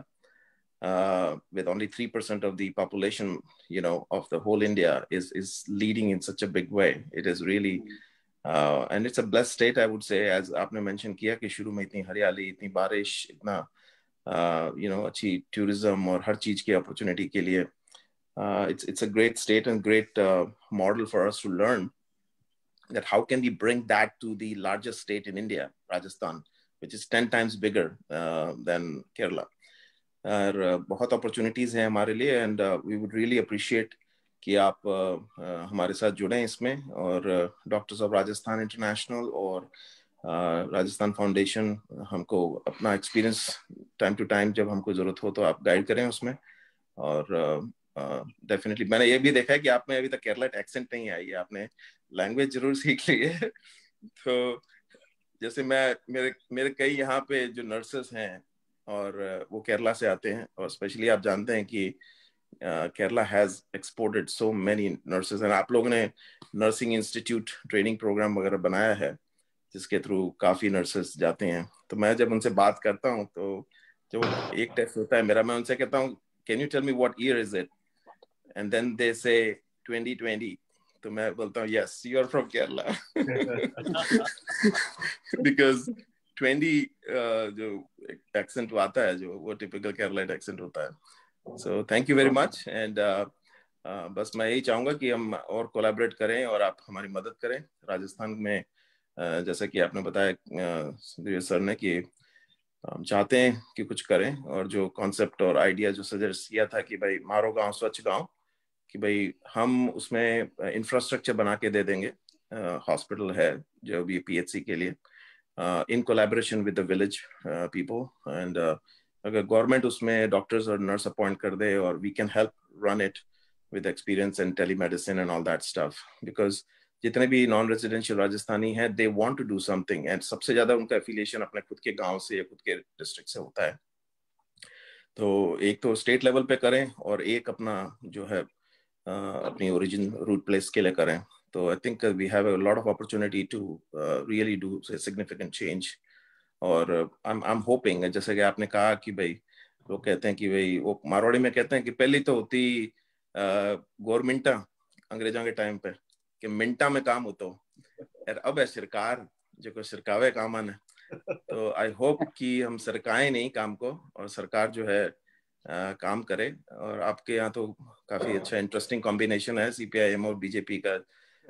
with only 3% of the population, of the whole India, is leading in such a big way. It is really and it's a blessed state, I would say, as आपने mention किया कि शुरू में इतनी हरियाली, इतनी बारिश, इतना अच्छी tourism और हर चीज की opportunity के लिए it's a great state and great model for us to learn that how can we bring that to the largest state in India, Rajasthan, which is 10 times bigger than Kerala. और बहुत opportunities हैं हमारे लिए, and we would really appreciate कि आप हमारे साथ जुड़ें इसमें, और डॉक्टर्स ऑफ राजस्थान इंटरनेशनल और राजस्थान फाउंडेशन हमको अपना एक्सपीरियंस टाइम टू टाइम जब हमको जरूरत हो तो आप गाइड करें उसमें। और डेफिनेटली मैंने ये भी देखा है कि आप में अभी तक केरला एक्सेंट नहीं आई है, आपने लैंग्वेज जरूर सीख ली है। तो जैसे मेरे कई यहाँ पे जो नर्सेस हैं और वो केरला से आते हैं, और स्पेशली आप जानते हैं कि Kerala has exported so many nurses, and आप लोगों ने नर्सिंग इंस्टीट्यूट ट्रेनिंग प्रोग्राम वगैरह बनाया है जिसके थ्रू काफी नर्सेस जाते हैं। तो मैं जब उनसे बात करता हूँ तो जो एक टेस्ट होता है मेरा, मैं उनसे कहता हूँ can you tell me what year is it, and then they say 2020, तो मैं बोलता हूँ yes you are from Kerala because 20 जो एक्सेंट आता है जो वो टिपिकल केरलाइट एक्सेंट होता है। So thank you very much, and बस मैं यही चाहूंगा कि हम और कोलैबोरेट करें और आप हमारी मदद करें राजस्थान में। जैसा कि आपने बताया सर ने कि हम चाहते हैं कि कुछ करें, और जो कॉन्सेप्ट और आइडिया जो सजेस्ट किया था कि भाई मारो गांव स्वच्छ गांव, कि भाई हम उसमें इंफ्रास्ट्रक्चर बना के दे देंगे, हॉस्पिटल है जो भी PHC के लिए, in collaboration with the village people, and अगर गवर्नमेंट उसमें डॉक्टर्स और नर्स अपॉइंट कर दे, और we can help run it with experience and telemedicine and all that stuff, because जितने भी नॉन रेजिडेंशियल राजस्थानी हैं they want to do something, and सबसे ज्यादा उनका एफिलिएशन अपने खुद के गांव से या खुद के डिस्ट्रिक्ट से होता है। तो एक तो स्टेट लेवल पे करें, और एक अपना जो है अपनी ओरिजिन रूट प्लेस के लिए करें। तो I think we have a lot of opportunity to really do significant change. और आई एम होपिंग, जैसे कि आपने कहा कि भाई लोग कहते हैं कि भाई वो मारवाड़ी में कहते हैं कि पहली तो होती गवर्नमेंटा अंग्रेजों के टाइम पे कि मिनटा में काम होता यार, अब है सरकार जो को सरकावे काम आने। तो आई होप कि हम सरकाएं नहीं काम को, और सरकार जो है काम करे। और आपके यहाँ तो काफी अच्छा इंटरेस्टिंग कॉम्बिनेशन है CPIM और BJP का,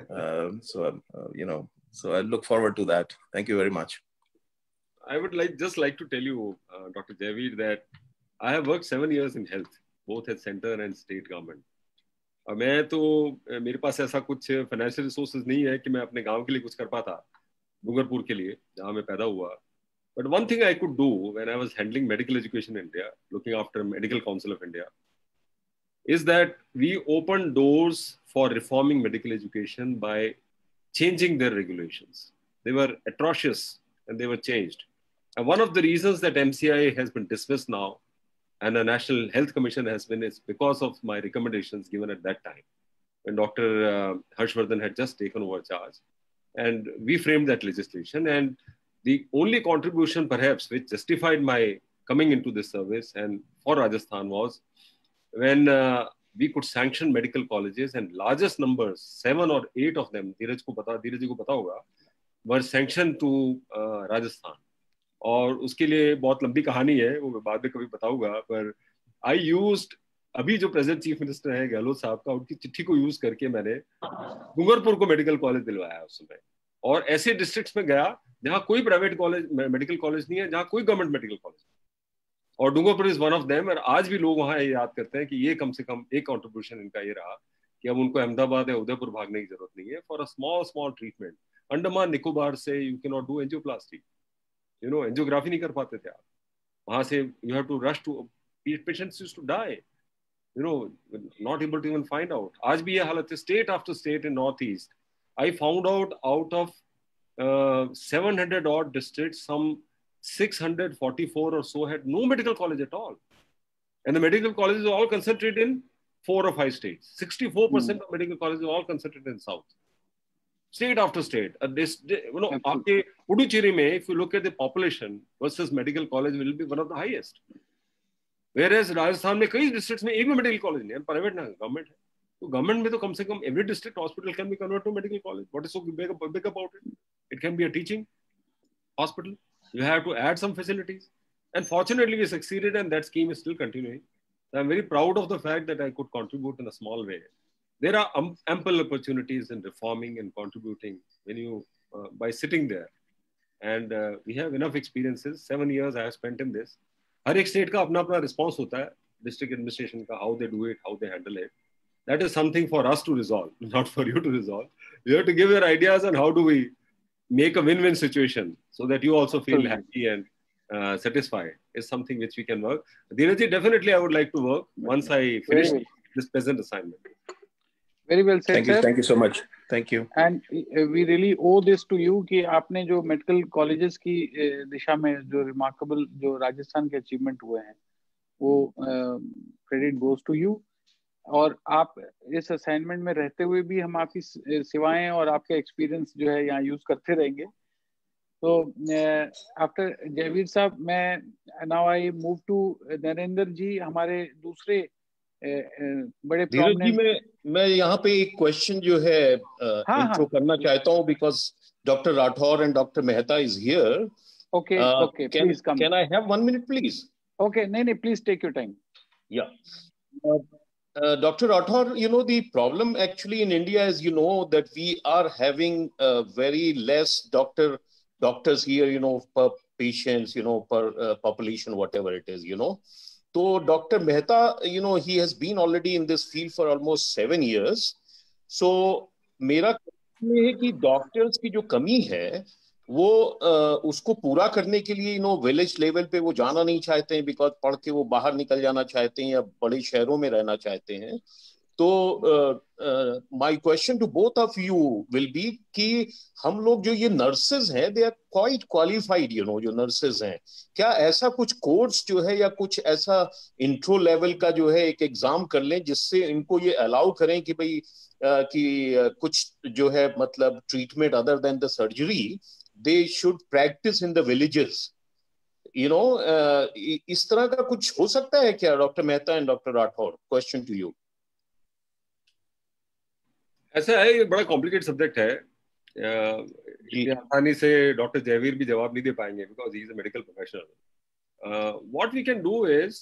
so I look forward to that. Thank you very much. I would just like to tell you, Dr. Javeed, that I have worked 7 years in health, both at center and state government. और मैं तो मेरे पास ऐसा कुछ financial resources नहीं है कि मैं अपने गांव के लिए कुछ कर पाता, डूंगरपुर के लिए जहाँ मैं पैदा हुआ। But one thing I could do when I was handling medical education in India, looking after Medical Council of India, is that we opened doors for reforming medical education by changing their regulations. They were atrocious and they were changed. And one of the reasons that MCI has been dismissed now and the National Health Commission has been is because of my recommendations given at that time when Dr. Harshvardhan had just taken over charge. And we framed that legislation. And the only contribution perhaps which justified my coming into this service and for Rajasthan was when we could sanction medical colleges, and largest numbers, 7 or 8 of them, धीरज जी को पता होगा, were sanctioned to Rajasthan. और उसके लिए बहुत लंबी कहानी है, वो मैं बाद में कभी बताऊंगा। पर आई यूज्ड, अभी जो प्रेजेंट चीफ मिनिस्टर है गहलोत साहब का, उनकी चिट्ठी को यूज करके मैंने डूंगरपुर को मेडिकल कॉलेज दिलवाया उस समय। और ऐसे डिस्ट्रिक्ट्स में गया जहाँ कोई प्राइवेट कॉलेज मेडिकल कॉलेज नहीं है, जहाँ कोई गवर्नमेंट मेडिकल कॉलेज, और Dungarpur is one of them. और आज भी लोग वहाँ ये याद करते हैं कि ये कम से कम एक कंट्रीब्यूशन इनका ये रहा कि अब उनको अहमदाबाद या उदयपुर भागने की जरूरत नहीं है for a small treatment. Andaman Nicobar से you can not do angioplasty, you know, angiography नहीं कर पाते थे आप वहां से, you have to rush to, patients used to die, you know, not able to even find out. आज भी ये हालत है, state after state in Northeast. I found out of 700 odd districts, some 644 or so had no medical college at all. And the medical colleges are all concentrated in 4 or 5 states. 64% of medical colleges are all concentrated in South. State after state. You know, आपके पुडुचेरी में, if you look at the population versus medical college, will be one of the highest. Whereas Rajasthan में कई districts में एक भी medical college नहीं है, private ना गवर्नमेंट है। तो गवर्नमेंट में तो कम से कम every district hospital can be convert to medical college. What is so big about it? It can be a teaching hospital. You have to add some facilities, and fortunately we succeeded, and that scheme is still continuing. So I'm very proud of the fact that I could contribute in a small way. There are ample opportunities in reforming and contributing when you by sitting there, and we have enough experiences. 7 years I have spent in this. हर एक state का अपना अपना response होता है district administration का, how they do it, how they handle it. That is something for us to resolve, not for you to resolve. You have to give your ideas on how do we make a win-win situation so that you also feel happy and satisfied is something which we can work. Dheeraj ji, definitely I would like to work once I finish this present assignment. Very well said, sir. Thank you so much. Thank you. And we really owe this to you कि आपने जो medical colleges की दिशा में जो remarkable जो राजस्थान के achievement हुए हैं वो क्रेडिट गोज टू यू. और आप इस असाइनमेंट में रहते हुए भी हम आपकी सेवाएं और आपके एक्सपीरियंस जो है यहाँ यूज करते रहेंगे. तो आफ्टर जयवीर साहब, मैं now I move to Narendra ji, हमारे दूसरे बड़े धीरज जी, मैं यहाँ पे एक क्वेश्चन जो है इंट्रो करना चाहता हूँ, because doctor Rathore and doctor Mehta is here. Okay okay, please come. Can I have 1 minute please? Okay, नहीं, प्लीज टेक योर टाइम. या Dr. Rathor, you know, the problem actually in India is, you know, that we are having very less doctors here, you know, per patients, you know, per population, whatever it is, you know. So Dr. Mehta, you know, he has been already in this field for almost 7 years. So मेरा कहना है कि doctors की जो कमी है वो उसको पूरा करने के लिए, यू नो, विलेज लेवल पे वो जाना नहीं चाहते हैं, बिकॉज पढ़ के वो बाहर निकल जाना चाहते हैं या बड़े शहरों में रहना चाहते हैं. तो my question to both of you will be कि हम लोग जो ये नर्सेज हैं, they are quite qualified, you know, जो नर्सेज हैं, क्या ऐसा कुछ कोर्स जो है या कुछ ऐसा इंट्रो लेवल का जो है एक एग्जाम कर लें जिससे इनको ये अलाउ करें कि भाई कि कुछ जो है मतलब treatment other than the surgery they should practice in the villages, you know. इस तरह का कुछ हो सकता है क्या, doctor Mehta and doctor Rathore? Question to you. ऐसा है, ये बड़ा कॉम्प्लिकेटेड सब्जेक्ट है. आसानी से डॉक्टर जयवीर भी जवाब नहीं दे पाएंगे because he is a medical professional. What we can do is,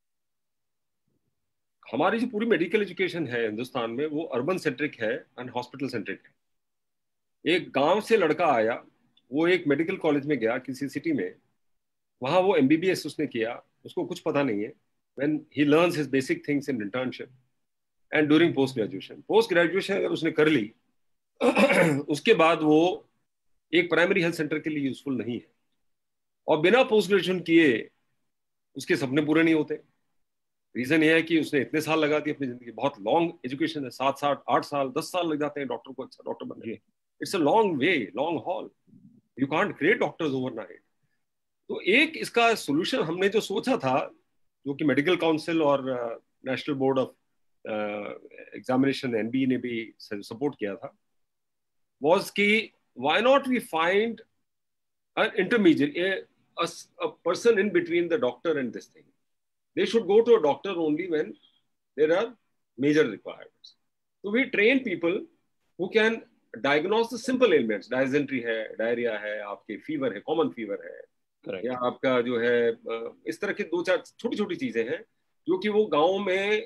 हमारी जो पूरी मेडिकल एजुकेशन है हिंदुस्तान में वो अर्बन सेंट्रिक है एंड हॉस्पिटल सेंट्रिक है. एक गांव से लड़का आया, वो एक मेडिकल कॉलेज में गया किसी सिटी में, वहां वो MBBS उसने किया, उसको कुछ पता नहीं है. When he learns his basic things in internship and during post graduation अगर उसने कर ली उसके बाद वो एक प्राइमरी हेल्थ सेंटर के लिए यूजफुल नहीं है. और बिना पोस्ट ग्रेजुएशन किए उसके सपने पूरे नहीं होते. रीजन ये है कि उसने इतने साल लगा दिए अपनी जिंदगी. बहुत लॉन्ग एजुकेशन है, 7 साल 8 साल 10 साल लग जाते हैं डॉक्टर को अच्छा डॉक्टर बनने. It's a long way, long haul. You can't create doctors overnight. तो एक इसका सोल्यूशन हमने जो सोचा था, जो कि मेडिकल काउंसिल और national board of examination NBE ने भी सपोर्ट किया था, was कि why not we find an intermediate, a person in between the doctor and this thing. They should go to a doctor only when there are major requirements. So we train people who can diagnose the simple ailments. डायजेंट्री है, diarrhoea है, आपके fever है, common fever है, या आपका जो है इस तरह की 2-4 छोटी छोटी चीजें हैं जो कि वो गाँव में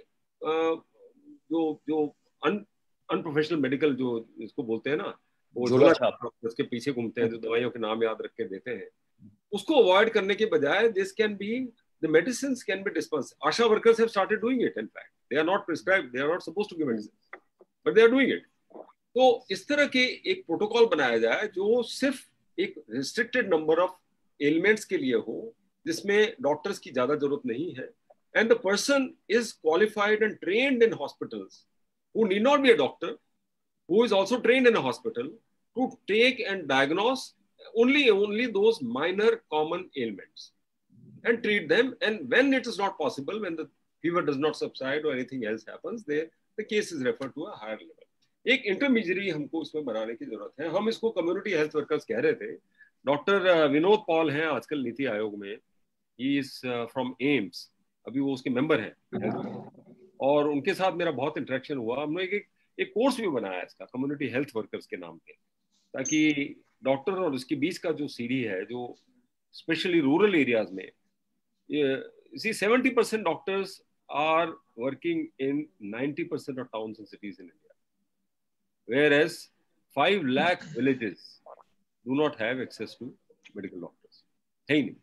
जो अनप्रोफेशनल मेडिकल जो इसको बोलते हैं ना, वो झोला छाप उसके पीछे घूमते हैं, जो दवाइयों के नाम याद रख के देते हैं, उसको अवॉइड करने के बजाय this can be the medicines can be dispensed. ASHA workers have started doing it. In fact they are not prescribed, they are not supposed to give medicine, but they are doing it. तो इस तरह के एक protocol बनाया जाए जो सिर्फ एक रिस्ट्रिक्टेड नंबर ऑफ एलिमेंट्स के लिए हो, जिसमें डॉक्टर्स की ज्यादा जरूरत नहीं है, and the person is qualified and trained in hospitals, who need not be a doctor, who is also trained in a hospital, to take and diagnose only those minor common ailments and treat them. And when it is not possible, when the fever does not subside or anything else happens, the case is referred to a higher level. एक intermediary हमको इसमें बनाने की जरूरत है. हम इसको community health workers कह रहे थे. डॉक्टर विनोद पॉल हैं आजकल नीति आयोग में. ही इज फ्रॉम एम्स, अभी वो उसके मेंबर हैं, और उनके साथ मेरा बहुत इंटरेक्शन हुआ. हमने एक कोर्स भी बनाया इसका, कम्युनिटी हेल्थ वर्कर्स के नाम पे, ताकि डॉक्टर और उसके बीच का जो सीढ़ी है, जो स्पेशली रूरल एरियाज में, 70% doctors are working in 90% of towns and cities in India, whereas 5 lakh villages do not have access to medical doctors. है ही नहीं.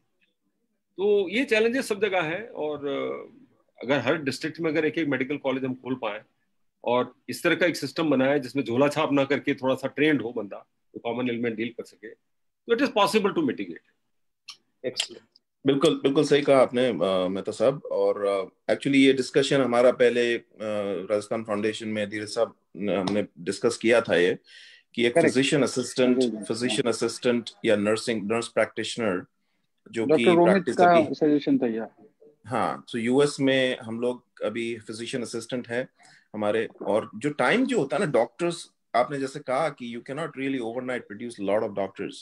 तो ये चैलेंजेस सब जगह है. और अगर हर डिस्ट्रिक्ट में अगर एक मेडिकल कॉलेज हम खोल पाए और इस तरह का एक सिस्टम बनाए जिसमें झोला छाप ना करके थोड़ा सा ट्रेंड हो बंदा, तो कॉमन एलिमेंट डील कर सके, तो it is possible to mitigate. Excellent. बिल्कुल सही कहा आपने मेहता साहब. और एक्चुअली ये डिस्कशन हमारा पहले राजस्थान फाउंडेशन में धीरज साहब हमने डिस्कस किया था, ये कि एक फिजिशियन असिस्टेंट या नर्स प्रैक्टिशनर जो कि प्रैक्टिस अभी सजेशन था यार. हाँ, तो यूएस में हम लोग अभी फिजिशियन असिस्टेंट है हमारे. और जो टाइम जो होता है ना, डॉक्टर्स, आपने जैसे कहा कि you can not really overnight produce lot of doctors,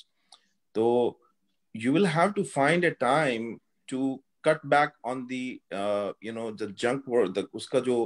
तो you will have to find a time to cut back on the the junk work, उसका जो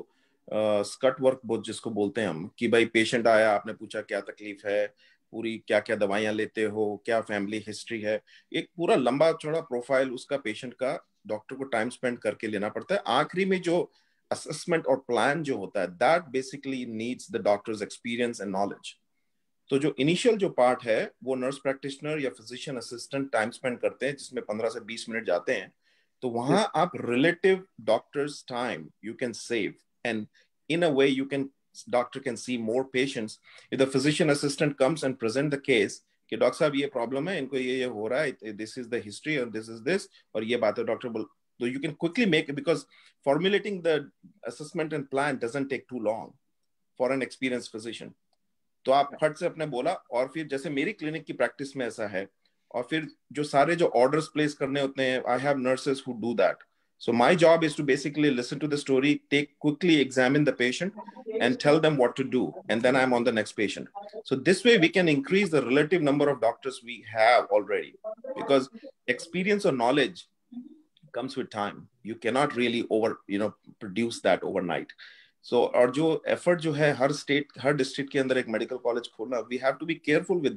स्कट वर्क बहुत जिसको बोलते हैं हम, कि भाई पेशेंट आया, आपने पूछा क्या तकलीफ है, पूरी क्या क्या दवाइयां लेते हो, क्या फैमिली हिस्ट्री है, एक पूरा लंबा चौड़ा प्रोफाइल उसका पेशेंट का डॉक्टर को टाइम स्पेंड करके लेना पड़ता है. आखिरी में जो असेसमेंट और प्लान जो होता है, that basically needs the doctors experience and knowledge. तो जो इनिशियल जो पार्ट है वो नर्स प्रैक्टिशनर या फिजिशियन असिस्टेंट टाइम स्पेंड करते हैं, जिसमें 15 से 20 मिनट जाते हैं. तो वहां आप relative doctors time you can save, and in a way you can doctor can see more patients. If the physician assistant comes and present the case कि डॉक्टर साहब ये प्रॉब्लम है, इनको ये हो रहा है, दिस इज द हिस्ट्री और दिस इज दिस, और ये बात है डॉक्टर बोल, तो you can quickly make, because formulating the assessment and plan doesn't take too long for an experienced physician. तो आप फट से अपने बोला, और फिर जैसे मेरी क्लिनिक की प्रैक्टिस में ऐसा है, और फिर जो सारे जो ऑर्डर्स प्लेस करने होते हैं, I have nurses who do that. So my job is to basically listen to the story, take quickly examine the patient and tell them what to do, and then I am on the next patient. So this way we can increase the relative number of doctors we have already, because experience और knowledge comes with time. You cannot really produce that overnight. So, और जो effort जो है हर state, हर district के अंदर एक medical college खोलना, we have to be careful with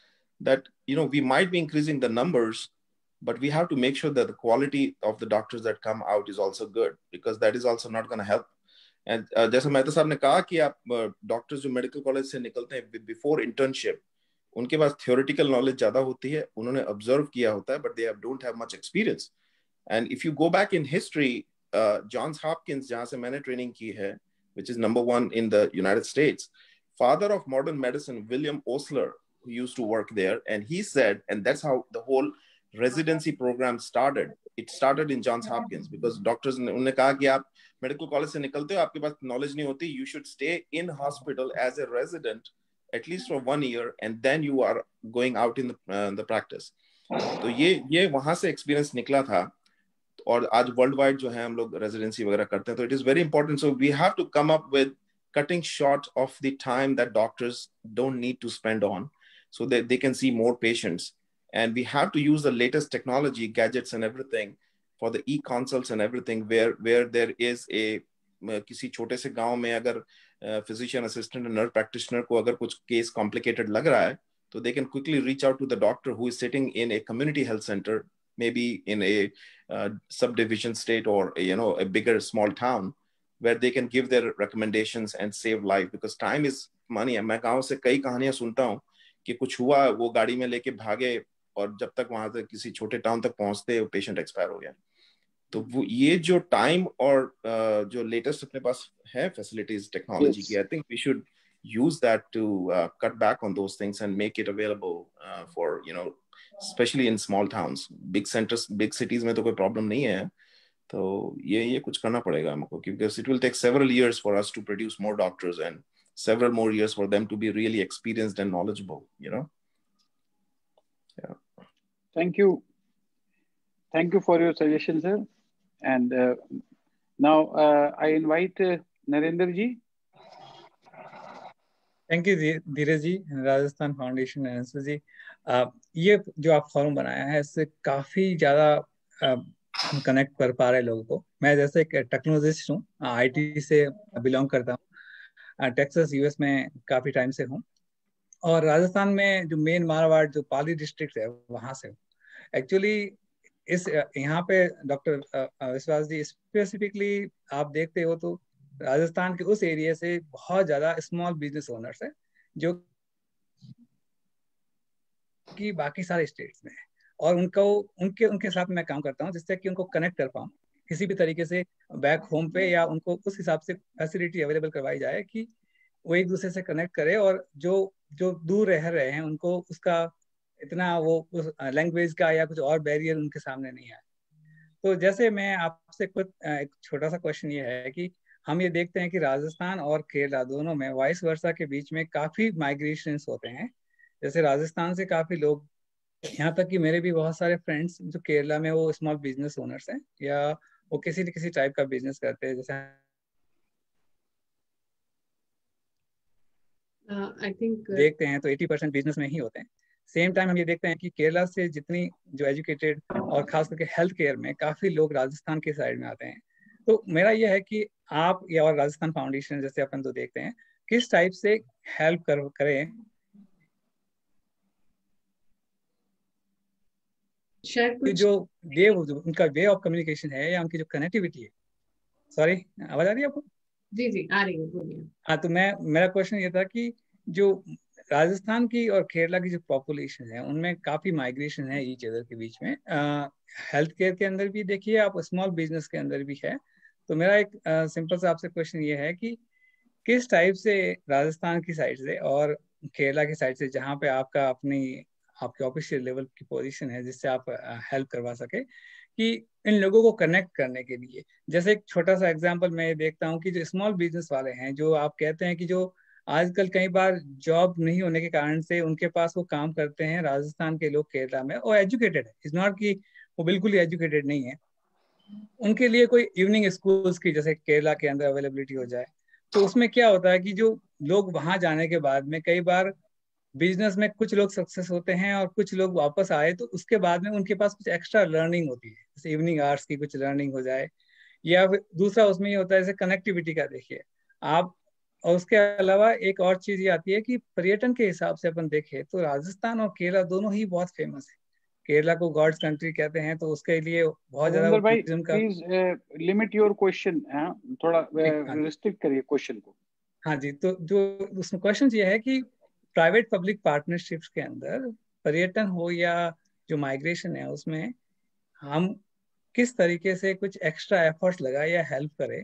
that we might be increasing the numbers, but we have to make sure that the quality of the doctors that come out is also good, because that is also not going to help. And जैसे मेहता साहब ने कहा कि आप doctors जो medical college से निकलते हैं बिफोर इंटर्नशिप, उनके पास थियोरेटिकल नॉलेज ज्यादा होती है, उन्होंने ऑब्जर्व किया होता है, but they don't have much experience. And if you go back in history, Johns Hopkins जहां से मैंने ट्रेनिंग की है, which is number 1 in the United States, father of modern medicine, William Osler, who used to work there, and he said, and that's how the whole residency program started. It started in Johns Hopkins, because doctors ने कहा कि आप medical college से निकलते हो, आपके पास knowledge नहीं होती, you should stay in hospital as a resident at least for 1 year, and then you are going out in the practice. तो ये वहां से एक्सपीरियंस निकला था. और आज वर्ल्ड वाइड जो है हम लोग रेजिडेंसी वगैरह करते हैं, तो it is very important. So we have to come up with cutting short of the time that doctors don't need to spend on, so that they can see more patients. And we have to use the latest technology, gadgets and everything for the e-consults and everything, where there is a किसी छोटे से गांव में अगर physician assistant and nurse practitioner को अगर कुछ case complicated लग रहा है, तो they can quickly reach out to the doctor who is sitting in a community health center maybe in a subdivision state or a bigger small town where they can give their recommendations and save life, because time is money. मैं गांव से कई कहानियां सुनता हूँ कि कुछ हुआ, वो गाड़ी में लेके भागे और जब तक वहां तक किसी छोटे टाउन तक पहुंचते पेशेंट एक्सपायर हो गया। तो वो ये जो टाइम और जो लेटेस्ट अपने पास है फैसिलिटीज टेक्नोलॉजी की, I think we should use that to cut back on those things and make it available for especially in small towns. Big centers, big cities में तो कोई problem नहीं है, तो ये कुछ करना पड़ेगा हमको, because it will take several years for us to produce more doctors and several more years for them to be really experienced and knowledgeable, Yeah. Thank you for your suggestion, sir. And now I invite Narendra ji. Thank you Dheeraj ji, Rajasthan foundation NSS ji. ये जो आप form बनाया है इससे काफी ज्यादा हम connect कर पा रहे हैं लोगों को। मैं जैसे एक टेक्नोलॉजिस्ट हूँ, आईटी से बिलोंग करता हूँ, टेक्सास यूएस में काफी टाइम से हूँ, और राजस्थान में जो मेन मारवाड़ जो पाली डिस्ट्रिक्ट है वहां से हूँ। एक्चुअली इस यहाँ पे डॉक्टर विश्वास जी स्पेसिफिकली आप देखते हो तो राजस्थान के उस एरिया से बहुत ज्यादा स्मॉल बिजनेस ओनर्स है जो कि बाकी सारे स्टेट्स में है, और उनके साथ मैं काम करता हूँ जिससे कि उनको कनेक्ट कर पाऊँ किसी भी तरीके से बैक होम पे, या उनको उस हिसाब से फैसिलिटी अवेलेबल करवाई जाए कि वो एक दूसरे से कनेक्ट करे, और जो दूर रह रहे हैं उनको उसका इतना वो उस लैंग्वेज का या कुछ और बैरियर उनके सामने नहीं है। तो जैसे मैं आपसे कुछ एक छोटा सा क्वेश्चन ये है कि हम ये देखते हैं कि राजस्थान और केरला दोनों में वाइस वर्सा के बीच में काफी माइग्रेशंस होते हैं। जैसे राजस्थान से काफी लोग, यहाँ तक कि मेरे भी बहुत सारे फ्रेंड्स जो केरला में वो स्मॉल बिजनेस ओनर्स हैं या वो किसी न किसी टाइप का बिजनेस करते हैं। जैसे आई थिंक देखते हैं तो 80% बिजनेस में ही होते हैं। सेम टाइम हम ये देखते हैं कि केरला से जितनी जो एजुकेटेड और खास करके हेल्थ केयर में काफी लोग राजस्थान के साइड में आते हैं। तो मेरा यह है कि आप या और राजस्थान फाउंडेशन जैसे अपन तो देखते हैं किस टाइप से हेल्प करें जो उनका वे ऑफ कम्युनिकेशन है या उनकी जो कनेक्टिविटी है। सॉरी, आवाज आ रही है आपको? जी जी आ रही है, बोलिए। हाँ, तो मेरा क्वेश्चन ये था कि जो राजस्थान की और केरला की जो पॉपुलेशन है उनमें काफी माइग्रेशन है ईच अदर के बीच में। हेल्थ केयर के अंदर भी देखिए आप, स्मॉल बिजनेस के अंदर भी है। तो मेरा एक सिंपल सा आपसे क्वेश्चन ये है कि किस टाइप से राजस्थान की साइड से और केरला की साइड से, जहाँ पे आपके ऑफिशियल लेवल की पोजीशन है जिससे आप हेल्प करवा सके, कि इन लोगों को कनेक्ट करने के लिए, जैसे एक छोटा सा एग्जांपल मैं ये देखता हूँ कि जो स्मॉल बिजनेस वाले हैं, जो आप कहते हैं कि जो आजकल कई बार जॉब नहीं होने के कारण से उनके पास वो काम करते हैं राजस्थान के लोग केरला में, और एजुकेटेड है, इज नॉट कि वो बिल्कुल ही एजुकेटेड नहीं है, उनके लिए कोई इवनिंग स्कूल्स की जैसे केरला के अंदर अवेलेबिलिटी हो जाए। तो उसमें क्या होता है कि जो लोग वहां जाने के बाद में कई बार बिजनेस में कुछ लोग सक्सेस होते हैं और कुछ लोग वापस आए, तो उसके बाद में उनके पास कुछ एक्स्ट्रा लर्निंग होती है, जैसे इवनिंग आवर्स की कुछ लर्निंग हो जाए, या दूसरा उसमें ये होता है जैसे कनेक्टिविटी का देखिए आप। और उसके अलावा एक और चीज ये आती है कि पर्यटन के हिसाब से अपन देखें तो राजस्थान और केरला दोनों ही बहुत फेमस है। केरला को गॉड्स कंट्री कहते हैं, तो उसके लिए बहुत ज्यादा टूरिज्म का। प्लीज लिमिट योर क्वेश्चन, थोड़ा रिस्ट्रिक्ट करिए क्वेश्चन को। हाँ जी, तो जो उसमें क्वेश्चन ये है कि प्राइवेट पब्लिक पार्टनरशिप्स के अंदर पर्यटन हो या जो माइग्रेशन है उसमें हम किस तरीके से कुछ एक्स्ट्रा एफर्ट्स लगाए या हेल्प करें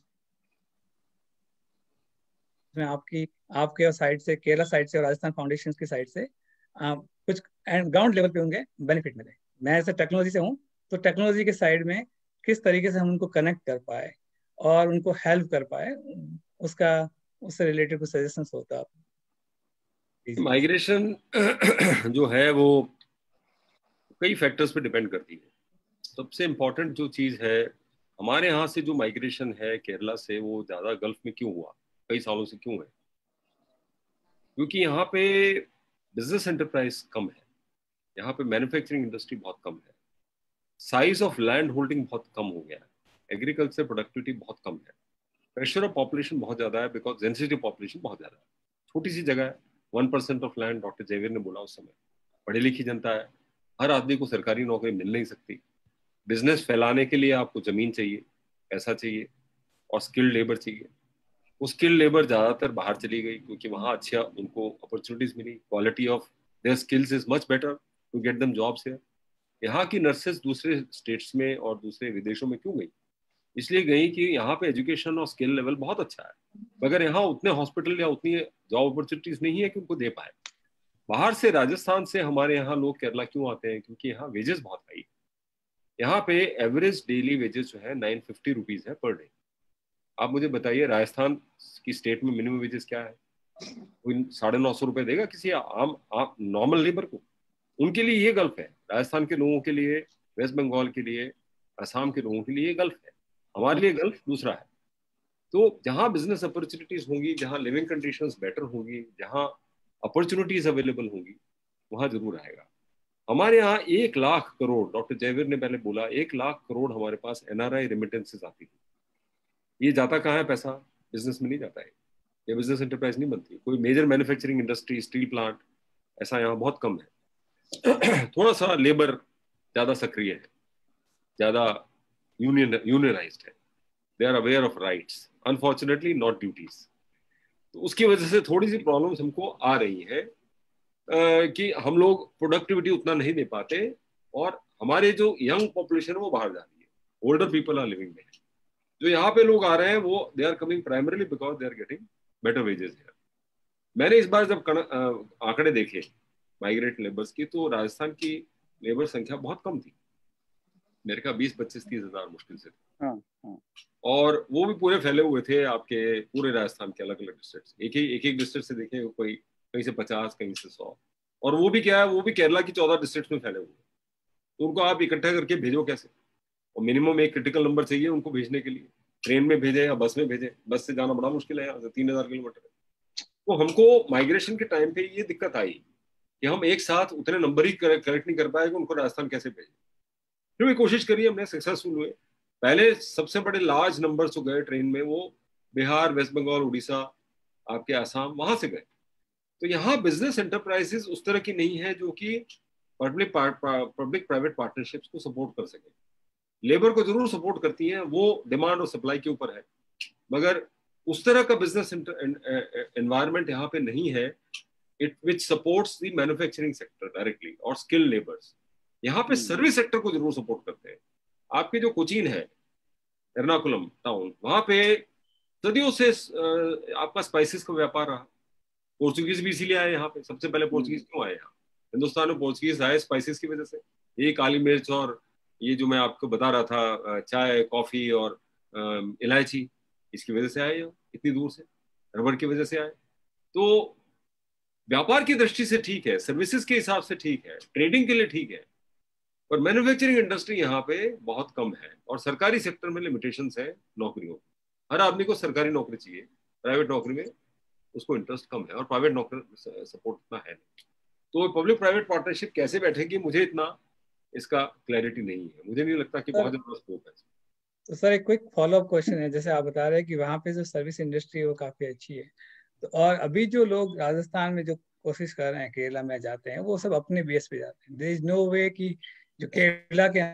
जिसमें आपके साइड से, केरला साइड से और राजस्थान फाउंडेशन की साइड से कुछ ग्राउंड लेवल पे होंगे बेनिफिट मिले। मैं ऐसे टेक्नोलॉजी से हूँ, तो टेक्नोलॉजी के साइड में किस तरीके से हम उनको कनेक्ट कर पाए और उनको हेल्प कर पाए, उससे रिलेटेड कुछ सजेशंस होता है। माइग्रेशन जो है वो कई फैक्टर्स पे डिपेंड करती है। सबसे इम्पोर्टेंट जो चीज है, हमारे यहाँ से जो माइग्रेशन है केरला से, वो ज्यादा गल्फ में क्यों हुआ, कई सालों से क्यों है? क्योंकि यहाँ पे बिजनेस एंटरप्राइज कम है, यहाँ पे मैन्युफैक्चरिंग इंडस्ट्री बहुत कम है, साइज ऑफ लैंड होल्डिंग बहुत कम हो गया है, एग्रीकल्चर प्रोडक्टिविटी बहुत कम है, प्रेशर ऑफ पॉपुलेशन बहुत ज्यादा है, बिकॉज डेंसिटी पॉपुलेशन बहुत ज्यादा है, छोटी सी जगह है, 1% ऑफ लैंड, डॉक्टर जेवियर ने बोला उस समय, पढ़ी लिखी जनता है, हर आदमी को सरकारी नौकरी मिल नहीं सकती। बिजनेस फैलाने के लिए आपको जमीन चाहिए, पैसा चाहिए और स्किल्ड लेबर चाहिए। वो स्किल्ड लेबर ज्यादातर बाहर चली गई क्योंकि वहाँ अच्छा उनको अपॉर्चुनिटीज मिली। Quality of their skills is much better to get them jobs here. यहाँ की नर्सेस दूसरे स्टेट्स में और दूसरे विदेशों में क्यों गई? इसलिए गई कि यहाँ पे एजुकेशन और स्किल लेवल बहुत अच्छा है, मगर यहाँ उतने हॉस्पिटल या उतनी जॉब अपॉर्चुनिटीज नहीं है कि उनको दे पाए। बाहर से, राजस्थान से हमारे यहाँ लोग केरला क्यों आते हैं? क्योंकि यहाँ वेजेस बहुत हाई है। यहाँ पे एवरेज डेली वेजेस जो है 950 रुपीज है पर डे। आप मुझे बताइए राजस्थान की स्टेट में मिनिमम वेजेस क्या है? कोई 950 रुपए देगा किसी आम नॉर्मल लेबर को? उनके लिए ये गल्फ है। राजस्थान के लोगों के लिए, वेस्ट बंगाल के लिए, असम के लोगों के लिए ये गल्फ है। हमारे लिए गल्फ दूसरा है। तो जहाँ बिजनेस अपॉर्चुनिटीज होंगी, जहाँ लिविंग कंडीशंस बेटर होंगी, जहाँ अपॉर्चुनिटीज अवेलेबल होंगी, वहां जरूर आएगा। हमारे यहाँ 1 लाख करोड़, डॉक्टर जयवीर ने पहले बोला, 1 लाख करोड़ हमारे पास NRI रेमिटेंसेस आती है। ये जाता कहाँ है पैसा? बिजनेस में नहीं जाता है। ये बिजनेस एंटरप्राइज नहीं बनती। कोई major manufacturing industry, steel plant ऐसा यहाँ बहुत कम है। थोड़ा सा लेबर ज्यादा सक्रिय है, ज्यादा यूनियनाइज्ड है। They are aware of rights, unfortunately not duties. तो उसकी वजह से थोड़ी सी प्रॉब्लम्स हमको आ रही है कि हम लोग प्रोडक्टिविटी उतना नहीं दे पाते और हमारे जो यंग पॉपुलेशन है वो बाहर जा रही है। Older people are living there. जो यहाँ पे लोग आ रहे हैं वो they are coming primarily because they are getting better wages here. मैंने इस बार जब आंकड़े देखे माइग्रेट लेबर्स की, तो राजस्थान की लेबर संख्या बहुत कम थी। मेरे ख्याल 20-25-30 हजार मुश्किल से थे। और वो भी पूरे फैले हुए थे आपके पूरे राजस्थान के अलग अलग डिस्ट्रिक्ट। एक डिस्ट्रिक्ट से देखें, कोई कहीं से 50, कहीं से 100। और वो भी क्या है, वो भी केरला की 14 डिस्ट्रिक्ट में फैले हुए। तो उनको आप इकट्ठा करके भेजो कैसे? और मिनिमम एक क्रिटिकल नंबर चाहिए उनको भेजने के लिए। ट्रेन में भेजे या बस में भेजे? बस से जाना बड़ा मुश्किल है, यहाँ से 3000 किलोमीटर है। तो हमको माइग्रेशन के टाइम पे ये दिक्कत आई कि हम एक साथ उतने नंबर ही करेक्ट नहीं कर पाए कि उनको राजस्थान कैसे भेजें। फिर भी कोशिश करी हमने, सक्सेसफुल हुए। पहले सबसे बड़े लार्ज नंबर जो गए ट्रेन में वो बिहार, वेस्ट बंगाल, उड़ीसा, आपके आसाम, वहां से गए। तो यहाँ बिजनेस एंटरप्राइजेस उस तरह की नहीं है जो कि पब्लिक प्राइवेट पार्टनरशिप्स को सपोर्ट कर सके। लेबर को जरूर सपोर्ट करती हैं, वो डिमांड और सप्लाई के ऊपर है, मगर उस तरह का बिजनेस एनवायरनमेंट यहाँ पे नहीं है it which supports the manufacturing sector directly और स्किल लेबर्स। यहाँ पे सर्विस सेक्टर को जरूर सपोर्ट करते हैं। आपके जो कोचीन है, एर्नाकुलम टाउन, वहां पे सदियों से आपका स्पाइसेस का व्यापार रहा। पोर्चुगीज भी इसीलिए आए यहाँ पे। सबसे पहले पोर्चुगीज क्यों आए यहाँ? हिंदुस्तान में पोर्चुगीज आए स्पाइसेस की वजह से। ये काली मिर्च और ये जो मैं आपको बता रहा था, चाय, कॉफी और इलायची, इसकी वजह से आए यहाँ इतनी दूर से। रबड़ की वजह से आए। तो व्यापार की दृष्टि से ठीक है, सर्विसेज के हिसाब से ठीक है, ट्रेडिंग के लिए ठीक है, पर मैन्युफैक्चरिंग इंडस्ट्री यहाँ पे बहुत कम है। और सरकारी सेक्टर में लिमिटेशंस है नौकरियों। हर आदमी को सरकारी नौकरी चाहिए, प्राइवेट नौकरी में उसको इंटरेस्ट कम है और प्राइवेट नौकरी सपोर्ट इतना है नहीं। तो पब्लिक प्राइवेट पार्टनरशिप कैसे बैठेगी, मुझे इतना इसका क्लैरिटी नहीं है। मुझे नहीं लगता कि बहुत ज्यादा स्कोप है। तो सर एक क्विक फॉलोअप क्वेश्चन है, जैसे आप बता रहे हैं कि वहाँ पे जो सर्विस इंडस्ट्री है वो काफी अच्छी है, तो और अभी जो लोग राजस्थान में जो कोशिश कर रहे हैं केरला में जाते हैं, वो सब अपने बेस पे जाते हैं। देयर इज नो वे कि जो केरला के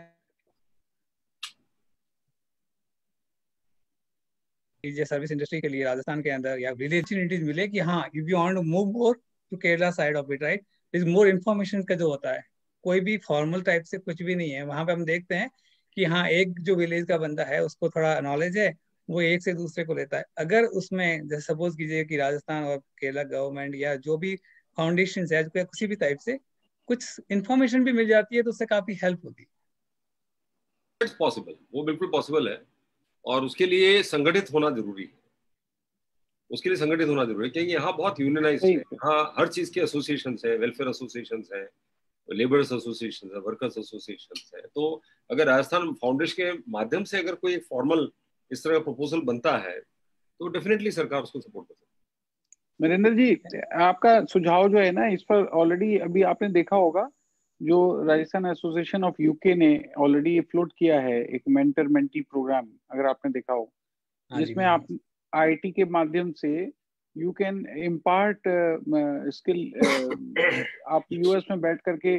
सर्विस इंडस्ट्री के लिए राजस्थान के अंदर या अपॉर्चुनिटीज मिले कि हाँ if you want to move more to Kerala side of it, right, is more information का जो होता है, कोई भी फॉर्मल टाइप से कुछ भी नहीं है वहां पे। हम देखते हैं कि हाँ एक जो विलेज का बंदा है उसको थोड़ा नॉलेज है, वो एक से दूसरे को लेता है। अगर उसमें जैसे सपोज कीजिए कि राजस्थान और केरला गवर्नमेंट या जो भी फाउंडेशन है किसी भी टाइप से कुछ इन्फॉर्मेशन भी मिल जाती है तो उससे काफी हेल्प होती है। इट्स पॉसिबल, वो बिल्कुल पॉसिबल है। और उसके लिए संगठित होना जरूरी है। उसके लिए संगठित होना जरूरी है क्योंकि यहाँ बहुत यूनियनाइज्ड है। यहाँ हर चीज के एसोसिएशन है, वेलफेयर एसोसिएशन है, लेबर्स एसोसिएशन है, वर्कर्स एसोसिएशन है। तो अगर राजस्थान फाउंडेशन के माध्यम से अगर कोई फॉर्मल इस तरह का प्रपोजल बनता है तो डेफिनेटली सरकार उसको सपोर्ट कर सकती है। नरेंद्र जी, आपका सुझाव जो है ना, इस पर ऑलरेडी अभी आपने देखा होगा जो राजस्थान एसोसिएशन ऑफ यूके ने ऑलरेडी फ्लोट किया है एक मेंटर मेंटी प्रोग्राम, अगर आपने देखा हो, जिसमें आप आईटी के माध्यम से यू कैन इम्पार्ट स्किल। आप यूएस में बैठ करके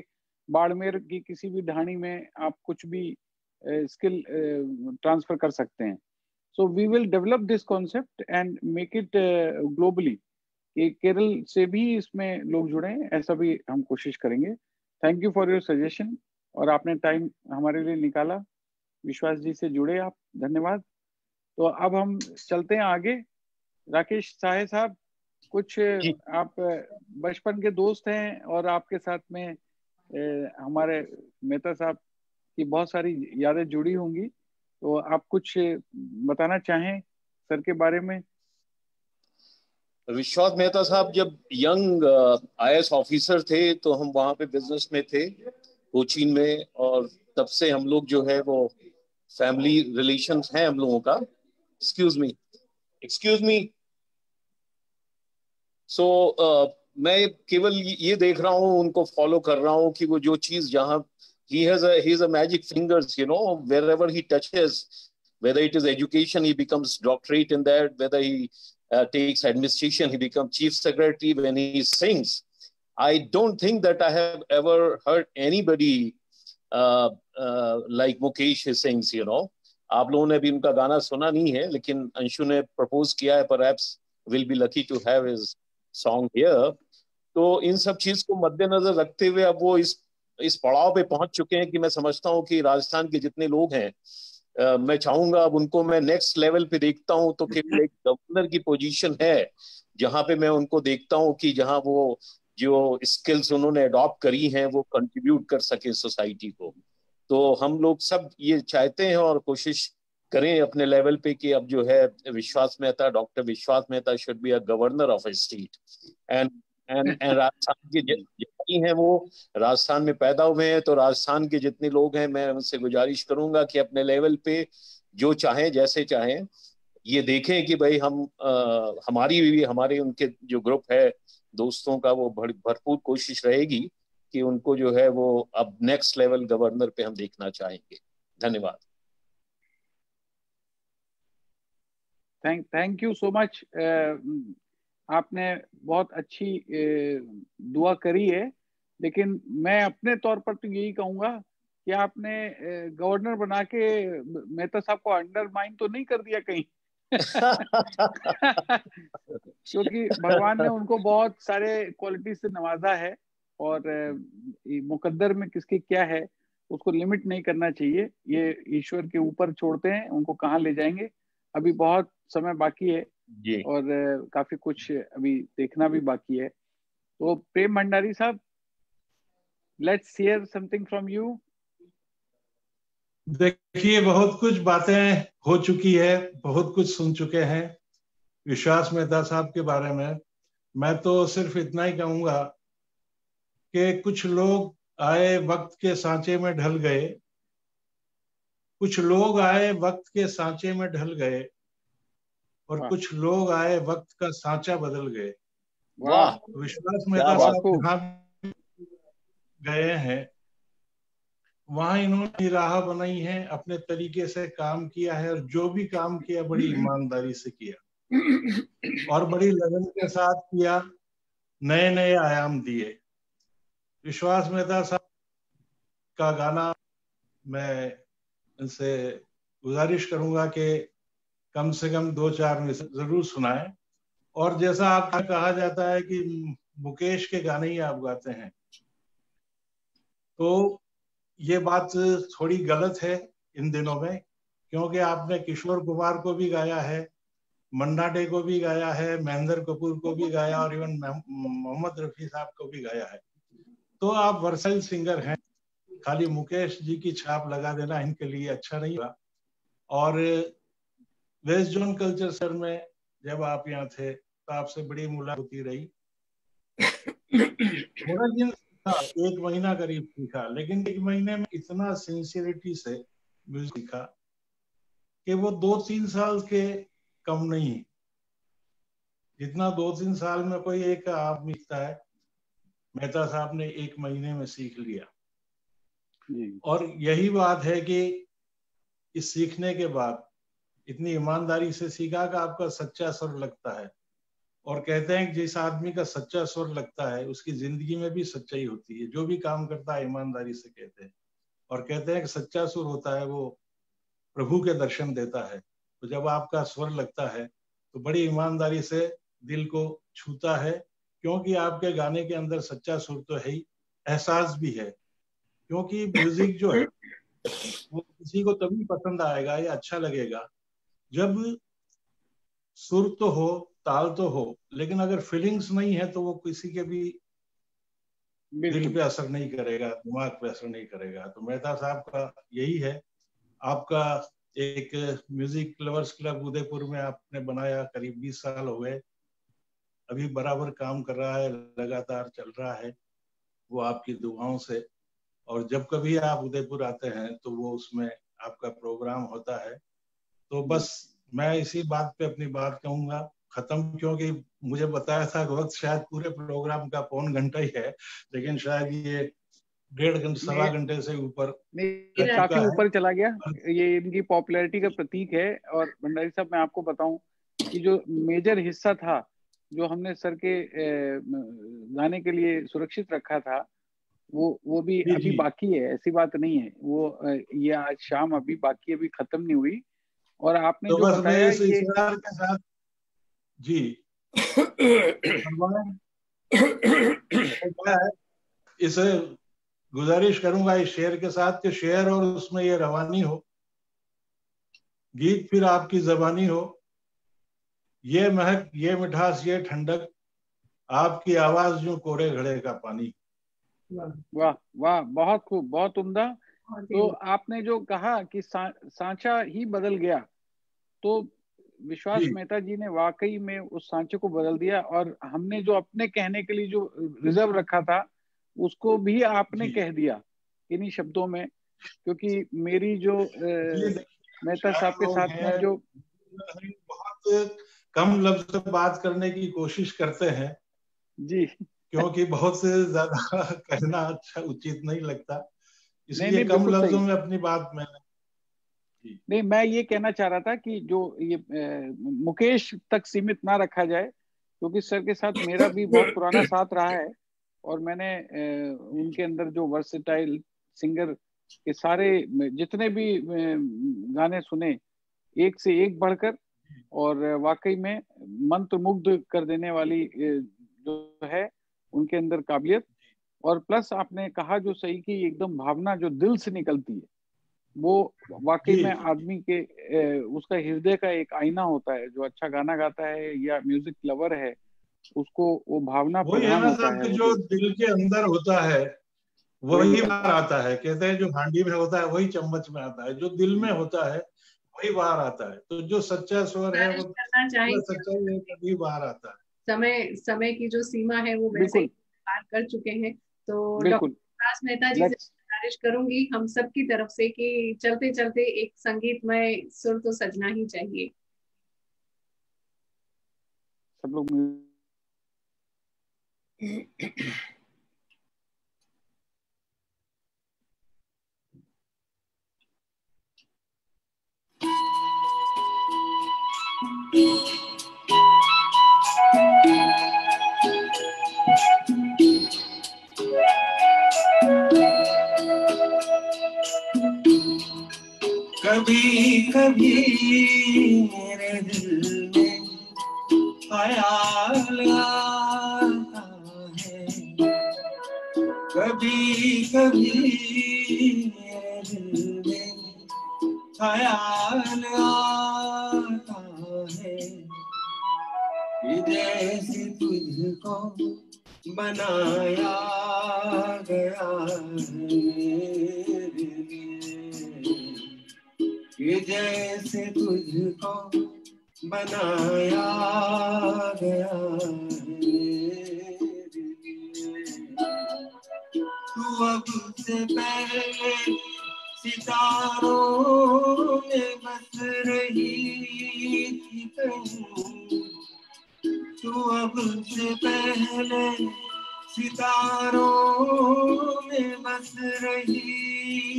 बाड़मेर की किसी भी ढाणी में आप कुछ भी स्किल ट्रांसफर कर सकते हैं। So we will develop this concept and make it globally, कि केरल से भी इसमें लोग जुड़े, ऐसा भी हम कोशिश करेंगे। Thank you for your suggestion, और आपने टाइम हमारे लिए निकाला। विश्वास जी से जुड़े आप, धन्यवाद। तो अब हम चलते हैं आगे। राकेश साहे साहब, कुछ आप बचपन के दोस्त हैं और आपके साथ में हमारे मेहता साहब की बहुत सारी यादें जुड़ी होंगी, तो आप कुछ बताना चाहें सर के बारे में? विश्वास मेहता साहब जब यंग IAS ऑफिसर थे तो हम वहाँ पे बिजनेस में थे कोचीन में, और तब से हम लोग जो है वो फैमिली रिलेशंस हैं हम लोगों का। Excuse me. सो मैं केवल ये देख रहा हूँ, उनको फॉलो कर रहा हूँ कि वो जो चीज जहाँ he is a magic fingers, you know, wherever he touches, whether it is education, he becomes doctorate in that, whether he takes administration, he becomes chief secretary. When he sings, I don't think that I have ever heard anybody like Mukesh sings, you know. आप लोगों ने भी उनका गाना सुना नहीं है, लेकिन अंशु ने प्रपोज किया है, perhaps we'll be lucky to have his song here. तो इन सब चीज को मद्देनजर रखते हुए अब वो इस पड़ाव पे पहुंच चुके हैं कि मैं समझता हूं कि राजस्थान के जितने लोग हैं, मैं चाहूंगा अब उनको मैं नेक्स्ट लेवल पे देखता हूं तो केवल एक गवर्नर की पोजीशन है जहां पे मैं उनको देखता हूं कि जहां वो जो स्किल्स उन्होंने अडॉप्ट करी हैं वो कंट्रीब्यूट कर सके सोसाइटी को। तो हम लोग सब ये चाहते हैं और कोशिश करें अपने लेवल पे कि अब जो है विश्वास Mehta, doctor Vishwas Mehta should be a governor of a state. And Rajasthan के जितनी हैं वो राजस्थान में पैदा हुए हैं, तो राजस्थान के जितने लोग हैं मैं उनसे गुजारिश करूंगा कि अपने लेवल पे जो चाहें जैसे चाहें ये देखें कि भाई हम हमारे उनके जो ग्रुप है दोस्तों का वो भरपूर कोशिश रहेगी कि उनको जो है वो अब नेक्स्ट लेवल गवर्नर पे हम देखना चाहेंगे। धन्यवाद। Thank you so much. आपने बहुत अच्छी दुआ करी है, लेकिन मैं अपने तौर पर तो यही कहूंगा कि आपने गवर्नर बना के मेहता साहब को अंडरमाइन तो नहीं कर दिया कहीं? क्योंकि भगवान ने उनको बहुत सारे क्वालिटी से नवाजा है, और मुकद्दर में किसकी क्या है उसको लिमिट नहीं करना चाहिए। ये ईश्वर के ऊपर छोड़ते हैं, उनको कहाँ ले जाएंगे। अभी बहुत समय बाकी है जी, और काफी कुछ अभी देखना भी बाकी है। तो प्रेम भंडारी साहब, let's hear something from you. देखिए, बहुत कुछ बातें हो चुकी है, बहुत कुछ सुन चुके हैं विश्वास मेहता साहब के बारे में। मैं तो सिर्फ इतना ही कहूंगा कि कुछ लोग आए वक्त के सांचे में ढल गए, कुछ लोग आए वक्त के सांचे में ढल गए, और कुछ लोग आए वक्त का सांचा बदल गए। वाह, विश्वास मेहता साहब जहाँ गए हैं वहां इन्होंने राह बनाई है, अपने तरीके से काम किया है, और जो भी काम किया बड़ी ईमानदारी से किया और बड़ी लगन के साथ किया, नए नए आयाम दिए। विश्वास मेहता साहब का गाना मैं इनसे गुजारिश करूंगा कि कम से कम 2-4 में जरूर सुनाएं। और जैसा आपका कहा जाता है कि मुकेश के गाने ही आप गाते हैं, तो ये बात थोड़ी गलत है इन दिनों में, क्योंकि आपने किशोर कुमार को भी गाया है, मन्ना डे को भी गाया है, महेंद्र कपूर को भी गाया, और इवन मोहम्मद रफी साहब को भी गाया है। तो आप वर्साइल सिंगर हैं, खाली मुकेश जी की छाप लगा देना इनके लिए अच्छा नहीं होगा। और वेस्ट जोन कल्चर सर में जब आप यहाँ थे तो आपसे बड़ी मुलाकात होती रही। थोड़ा दिन सीखा, 1 महीना करीब सीखा, लेकिन 1 महीने में इतना सिंसियरिटी से म्यूजिक सीखा कि वो 2-3 साल के कम नहीं, जितना 2-3 साल में कोई एक आप सीखता है, मेहता साहब ने 1 महीने में सीख लिया। और यही बात है कि इस सीखने के बाद इतनी ईमानदारी से सीखा कि आपका सच्चा सुर लगता है। और कहते हैं कि जिस आदमी का सच्चा स्वर लगता है उसकी जिंदगी में भी सच्चाई होती है, जो भी काम करता है ईमानदारी से कहते हैं। और कहते हैं कि सच्चा सुर होता है वो प्रभु के दर्शन देता है। तो जब आपका स्वर लगता है तो बड़ी ईमानदारी से दिल को छूता है, क्योंकि आपके गाने के अंदर सच्चा सुर तो है ही, एहसास भी है। क्योंकि म्यूजिक जो है वो किसी को तभी पसंद आएगा या अच्छा लगेगा जब सुर तो हो, ताल तो हो, लेकिन अगर फीलिंग्स नहीं है तो वो किसी के भी दिल पे असर नहीं करेगा, दिमाग पे असर नहीं करेगा। तो मेहता साहब का यही है। आपका एक म्यूजिक लवर्स क्लब उदयपुर में आपने बनाया, करीब 20 साल हो गए, अभी बराबर काम कर रहा है, लगातार चल रहा है, वो आपकी दुआओं से। और जब कभी आप उदयपुर आते हैं तो वो उसमें आपका प्रोग्राम होता है। तो बस मैं इसी बात पे अपनी बात कहूंगा खत्म, क्योंकि मुझे बताया था कि वक्त शायद पूरे प्रोग्राम का 1.25 घंटा ही है, लेकिन शायद ये 1.5 घंटे 1.25 घंटे से ऊपर काफी ऊपर चला गया। ये इनकी पॉपुलैरिटी का प्रतीक है। और भंडारी साहब मैं आपको बताऊं कि जो मेजर हिस्सा था जो हमने सर के गाने के लिए सुरक्षित रखा था वो भी अभी बाकी है, ऐसी बात नहीं है। वो ये आज शाम अभी बाकी, अभी खत्म नहीं हुई। और आपने तो जो बस बताया मैं इस इशारे के साथ जी इसे गुजारिश करूंगा इस शेर के साथ कि शेर और उसमें ये रवानी हो, गीत फिर आपकी जबानी हो, ये महक ये मिठास ये ठंडक, आपकी आवाज जो कोरे घड़े का पानी। वाह वाह, बहुत खूब, बहुत उम्दा। तो आपने जो कहा कि सांचा ही बदल गया, तो विश्वास मेहता जी ने वाकई में उस सांचे को बदल दिया। और हमने जो अपने कहने के लिए जो रिजर्व रखा था उसको भी आपने कह दिया इन्हीं शब्दों में। क्योंकि मेरी जो मेहता साहब के साथ में जो बहुत कम लफ्ज में बात करने की कोशिश करते हैं जी, क्योंकि बहुत से ज्यादा कहना अच्छा उचित नहीं लगता, इसलिए कम लफ्जों में अपनी बात मैंने नहीं, मैं ये कहना चाह रहा था कि जो ये मुकेश तक सीमित ना रखा जाए, क्योंकि सर के साथ मेरा भी बहुत पुराना साथ रहा है। और मैंने उनके अंदर जो वर्सेटाइल सिंगर के सारे जितने भी गाने सुने, एक से एक बढ़कर, और वाकई में मंत्रमुग्ध कर देने वाली जो है उनके अंदर काबिलियत। और प्लस आपने कहा जो सही की एकदम भावना जो दिल से निकलती है, वो वाकई में आदमी के उसका हृदय का एक आईना होता है। जो अच्छा गाना गाता है या म्यूजिक लवर है, उसको वो भावना प्रधान होता है। जो दिल के अंदर होता है वही बाहर आता है। कहते हैं जो हांडी में होता है वही चम्मच में आता है, जो दिल में होता है वही बाहर आता है। तो जो सच्चा स्वर है वो सच्चाई है, तभी बाहर आता है। समय की जो सीमा है वो वैसे ही पार कर चुके हैं। तो डॉक्टर विकास मेहता जी से गुजारिश करूंगी हम सब की तरफ से कि चलते चलते एक संगीतमय सुर तो सजना ही चाहिए। सब लोग कभी कभी मेरे दिल में ख्याल आता है, कभी कभी मेरे दिल में ख्याल आता है कि जैसे तुझको बनाया गया कि जैसे तुझको बनाया गया। तू अब से पहले सितारों में बस रही थी कहीं, तू अब से पहले सितारों में बस रही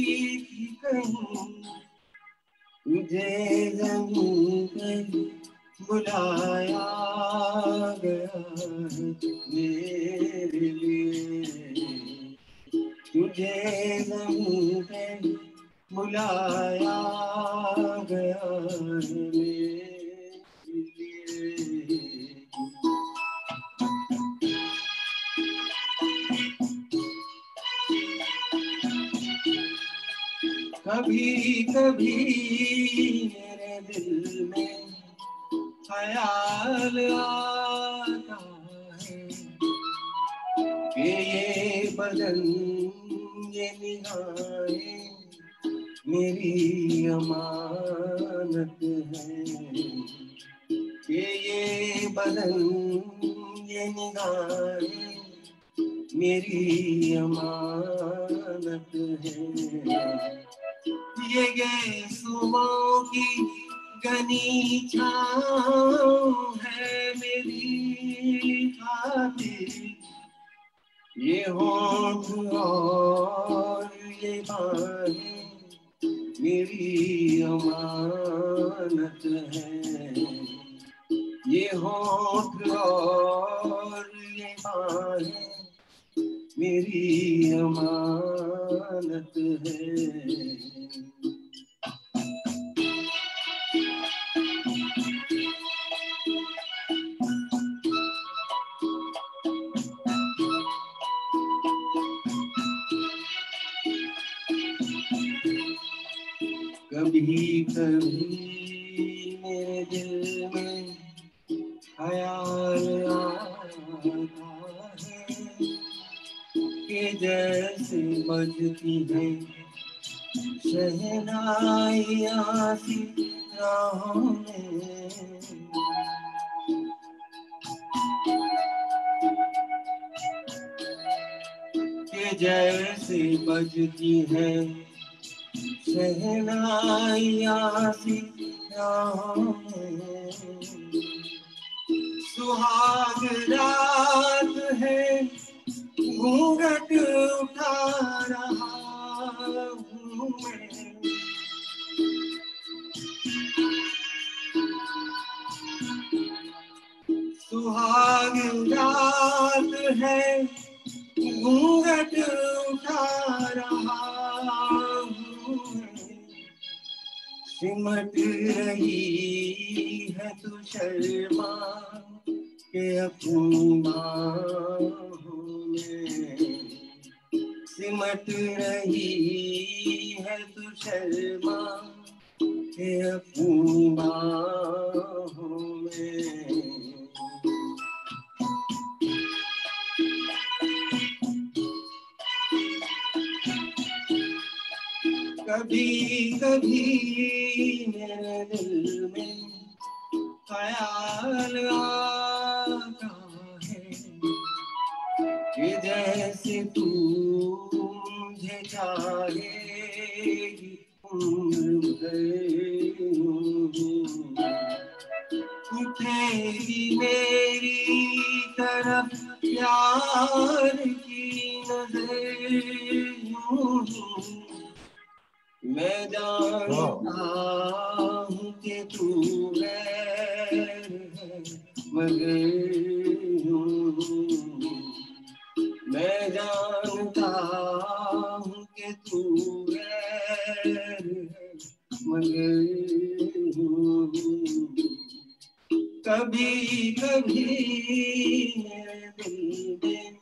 थी कहीं, तुझे जमीन पर बुलाया गया है मेरे लिए, तुझे ज़मीं पे बुलाया गया है मेरे लिए। कभी कभी मेरे दिल में ख्याल आता है कि ये बदन ये निगाहें मेरी अमानत है, कि ये बदन ये निगाहें मेरी अमानत है। ये सुबह की घनी छाँव है मेरी खातिर, ये होठ और ये बाहें मेरी अमानत है, ये होठ और ये बाहें मेरी अमानत है। कभी कभी मेरे दिल में ख्याल आता है कि जैसे बजती है शहनाइयाँ सी राहों में, कि जैसे बजती है शहनाइयाँ सी राहों में। सुहाग रात है घूंघट उठा रहा हूँ मैं, सुहाग रात है घूंघट उठा रहा हूँ मैं, सिमट रही है तू शर्मा के अपनी बाहों में, सिमट रही है तू शर्मा के अपनी बाहों में। कभी कभी मेरे दिल में ख्याल आता है कि जैसे तू मुझे चाहेगी उम्र भर, उठेगी मेरी तरफ प्यार की नजर, मैं जानता हूँ कि तू है मगर मैं जानता हूँ कि तू है मगर कभी कभी मेरे दिल में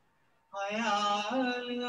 ख्याल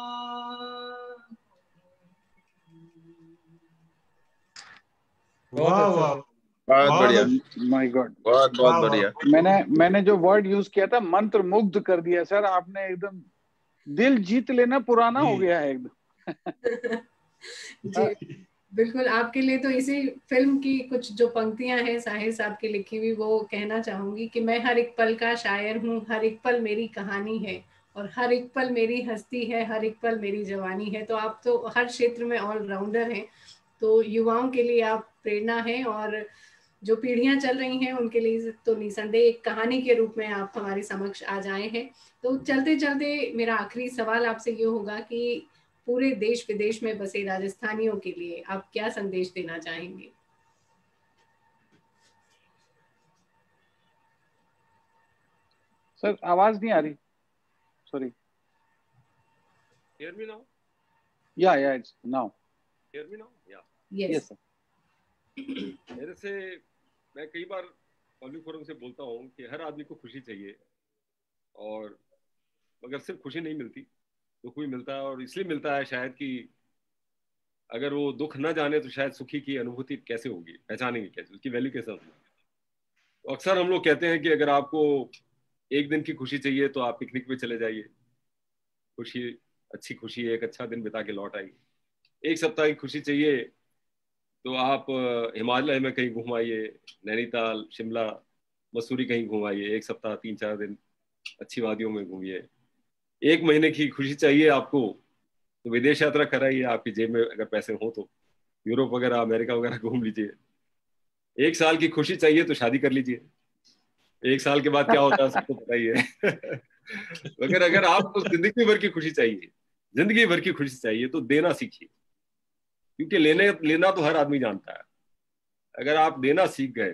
वाह वाह, बहुत बढ़िया, माय गॉड, बहुत वाह, बहुत बढ़िया। मैंने जो वर्ड यूज किया था मंत्र मुग्ध कर दिया सर आपने, एकदम दिल जीत लेना पुराना हो गया है एकदम। जी बिल्कुल, आपके लिए तो इसी फिल्म की कुछ जो पंक्तियां हैं साहिर साहब की लिखी हुई वो कहना चाहूंगी कि मैं हर एक पल का शायर हूँ, हर एक पल मेरी कहानी है और हर एक पल मेरी हस्ती है, हर एक पल मेरी जवानी है। तो आप तो हर क्षेत्र में ऑलराउंडर हैं, तो युवाओं के लिए आप प्रेरणा हैं और जो पीढ़ियां चल रही हैं उनके लिए तो निसंदेह एक कहानी के रूप में आप हमारे समक्ष आ जाए हैं। तो चलते चलते मेरा आखिरी सवाल आपसे ये होगा कि पूरे देश विदेश में बसे राजस्थानियों के लिए आप क्या संदेश देना चाहेंगे? सर आवाज नहीं आ रही, सॉरी। Hear me now? या it's now. Hear me now? Yeah. Yes sir. मेरे से मैं कई बार पब्लिक फोरम से बोलता हूँ कि हर आदमी को खुशी चाहिए, और मगर सिर्फ खुशी नहीं मिलती, दुख भी मिलता है। और इसलिए मिलता है शायद कि अगर वो दुख न जाने तो शायद सुखी की अनुभूति कैसे होगी, पहचानेंगे कैसे, उसकी वैल्यू कैसे होगी। तो अक्सर हम लोग कहते हैं कि अगर आपको एक दिन की खुशी चाहिए तो आप पिकनिक पे चले जाइए, खुशी, अच्छी खुशी, एक अच्छा दिन बिता के लौट आइए। एक सप्ताह की खुशी चाहिए तो आप हिमालय में कहीं घूम आइए, नैनीताल, शिमला, मसूरी कहीं घूम आइए, एक सप्ताह 3-4 दिन अच्छी वादियों में घूमिए। एक महीने की खुशी चाहिए आपको तो विदेश यात्रा कराइए, आपकी जेब में अगर पैसे हो तो यूरोप वगैरह, अमेरिका वगैरह घूम लीजिए। एक साल की खुशी चाहिए तो शादी कर लीजिए, एक साल के बाद क्या होता है सबको पता ही है। मगर अगर आपको जिंदगी भर की खुशी चाहिए, जिंदगी भर की खुशी चाहिए तो देना सीखिए, क्योंकि लेना तो हर आदमी जानता है। अगर आप देना सीख गए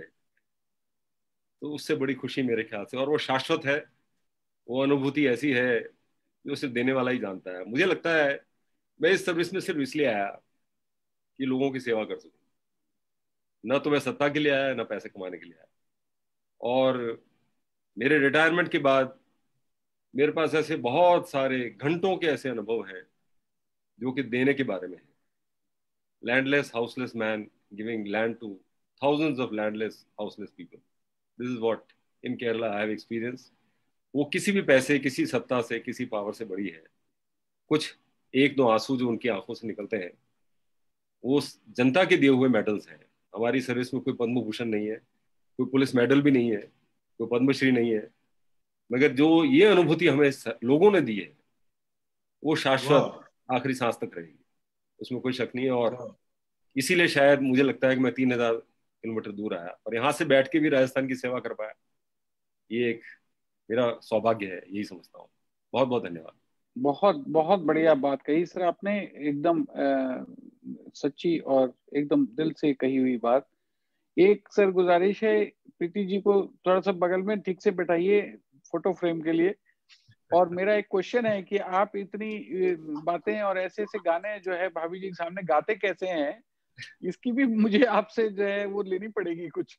तो उससे बड़ी खुशी मेरे ख्याल से, और वो शाश्वत है, वो अनुभूति ऐसी है जो सिर्फ देने वाला ही जानता है। मुझे लगता है मैं इस सर्विस में सिर्फ इसलिए आया कि लोगों की सेवा कर सकूं, ना तो मैं सत्ता के लिए आया, ना पैसे कमाने के लिए आया। और मेरे रिटायरमेंट के बाद मेरे पास ऐसे बहुत सारे घंटों के ऐसे अनुभव हैं जो कि देने के बारे में है। Landless houseless man giving land to thousands of landless houseless people. This is what in Kerala I have experienced. वो किसी भी पैसे, किसी सत्ता से, किसी पावर से बड़ी है। कुछ एक दो आंसू जो उनकी आंखों से निकलते हैं वो जनता के दिए हुए मेडल्स हैं। हमारी सर्विस में कोई पद्म भूषण नहीं है, कोई पुलिस मेडल भी नहीं है, कोई पद्मश्री नहीं है, मगर जो ये अनुभूति हमें लोगों ने दी है वो शाश्वत आखिरी सांस तक रहेगी, उसमें कोई शक नहीं है। और इसीलिए शायद मुझे लगता है कि मैं 3000 किलोमीटर दूर आया और यहाँ से बैठ के भी राजस्थान की सेवा कर पाया। ये एक मेरा सौभाग्य है, यही समझता हूँ। बहुत बहुत धन्यवाद। बहुत बहुत बढ़िया बात कही सर आपने, एकदम सच्ची और एकदम दिल से कही हुई बात। एक सर गुजारिश है, प्रीति जी को थोड़ा सा बगल में ठीक से बैठाइए फोटो फ्रेम के लिए। और मेरा एक क्वेश्चन है कि आप इतनी बातें और ऐसे ऐसे गाने जो है भाभी जी के सामने गाते कैसे हैं, इसकी भी मुझे आपसे जो है वो लेनी पड़ेगी कुछ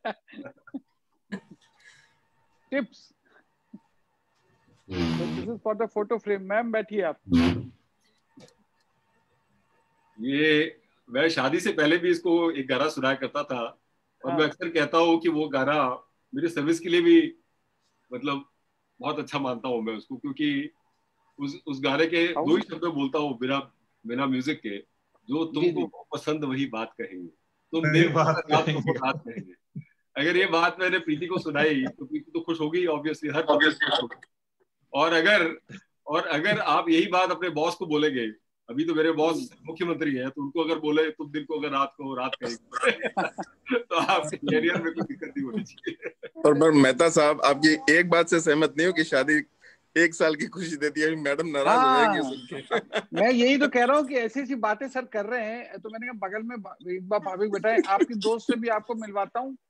tips. This is for the photo frame. Ma'am बैठिए आप। ये मैं शादी से पहले भी इसको एक गाना सुनाया करता था, और मैं अक्सर कहता हूँ कि वो गाना मेरे सर्विस के लिए भी मतलब बहुत अच्छा मानता हूँ मैं उसको, क्योंकि उस गाने के दो ही शब्द बोलता हूँ बिना म्यूजिक के, जो तुमको पसंद वही बात कहेंगे, तुम मेरी बात कहेंगे। अगर ये बात मैंने प्रीति को सुनाई तो प्रीति तो खुश होगी ऑब्वियसली, हर खुश होगी। और अगर आप यही बात अपने बॉस को बोलेंगे, अभी तो मेरे बॉस मुख्यमंत्री है, तो उनको अगर बोले तुम दिन को अगर रात को रात कहेंगे तो आपके कैरियर में कोई दिक्कत नहीं होनी चाहिए। और मेहता साहब, आपकी एक बात से सहमत नहीं हो कि शादी 1 साल की खुशी देती है? मैडम नाराज हो जाएगी सुन के। मैं यही तो कह रहा हूँ कि ऐसी ऐसी बातें सर कर रहे हैं, तो मैंने कहा बगल में एक बार भाभी बैठा है, आपकी दोस्त से भी आपको मिलवाता हूँ।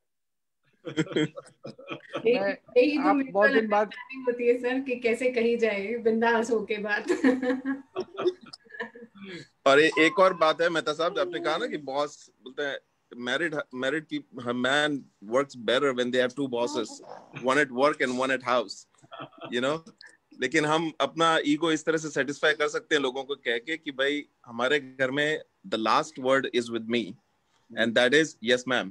आप बहुत दिन बाद होती है सर कि कैसे कही जाए बिंदास होके बात। और एक और बात है मेहता साहब, आपने कहा ना कि बॉस बोलते हैं married people, man works better when they have 2 bosses, one at work and one at house, you know. लेकिन हम अपना ईगो इस तरह से सेटिस्फाई कर सकते हैं लोगों को कह के कि भाई हमारे घर में the last word is with me and that is yes ma'am.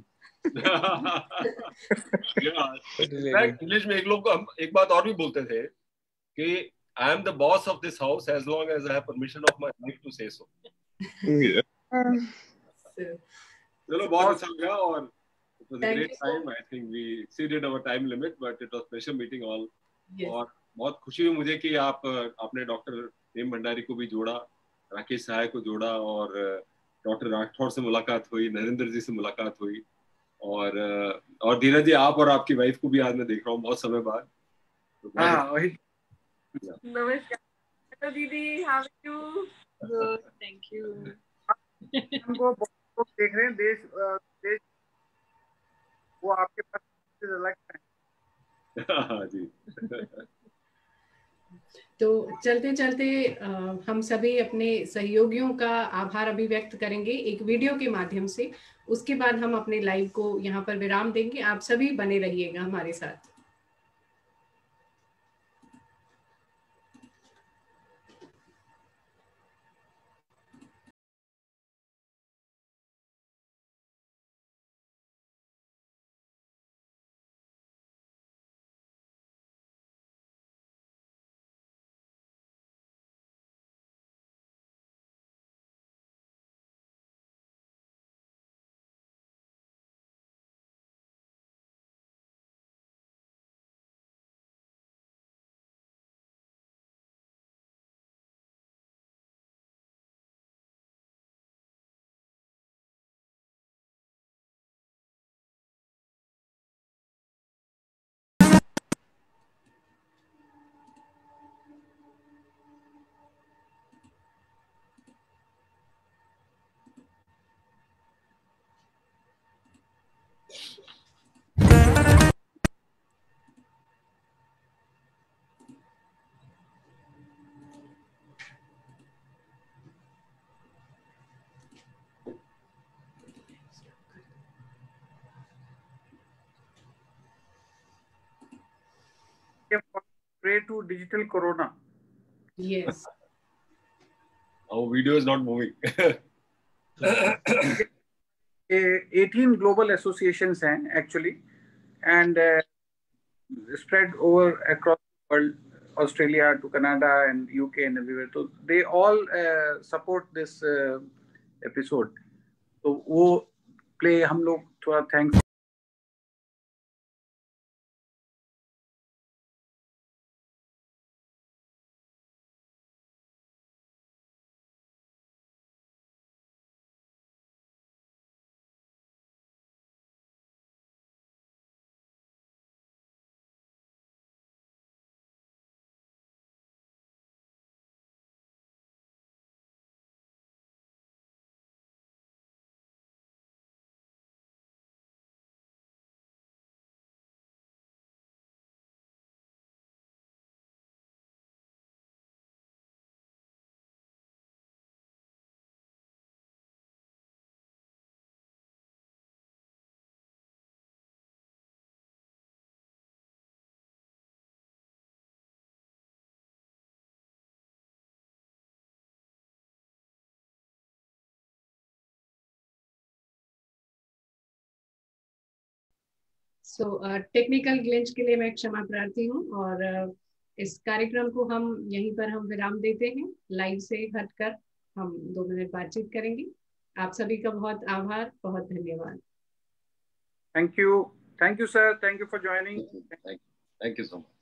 English में एक बात और भी बोलते थे कि I am the boss of this house as long as I have permission of my wife to say so. चलो बहुत अच्छा लगा, और it was a great time. I think we exceeded our time limit, but it was pleasure meeting all. और बहुत खुशी हुई मुझे कि आपने डॉक्टर प्रेम भंडारी को भी जोड़ा, राकेश सहाय को जोड़ा, और डॉक्टर राठौर से मुलाकात हुई, नरेंद्र जी से मुलाकात हुई, और धीरज जी, आप और आपकी वाइफ को भी आज मैं देख रहा हूँ बहुत समय बाद। नमस्कार दीदी, how are you? Good, thank you. हमको बहुत देख रहे हैं, देश वो आपके पास अलग है। जी तो चलते चलते हम सभी अपने सहयोगियों का आभार अभिव्यक्त करेंगे एक वीडियो के माध्यम से। उसके बाद हम अपने लाइव को यहाँ पर विराम देंगे। आप सभी बने रहिएगा हमारे साथ। Pray to digital corona. Yes. Our video is not moving. 18 global associations हैं actually, and spread over across the world, Australia to Canada and UK and everywhere. So they all support this episode. तो वो play हम लोग थोड़ा thanks. Technical glitch के लिए मैं क्षमा प्रार्थी हूँ और इस कार्यक्रम को हम यहीं पर हम विराम देते हैं। लाइव से हटकर हम 2 मिनट बातचीत करेंगे। आप सभी का बहुत आभार, बहुत धन्यवाद। Thank you sir, thank you for joining. Thank you so much.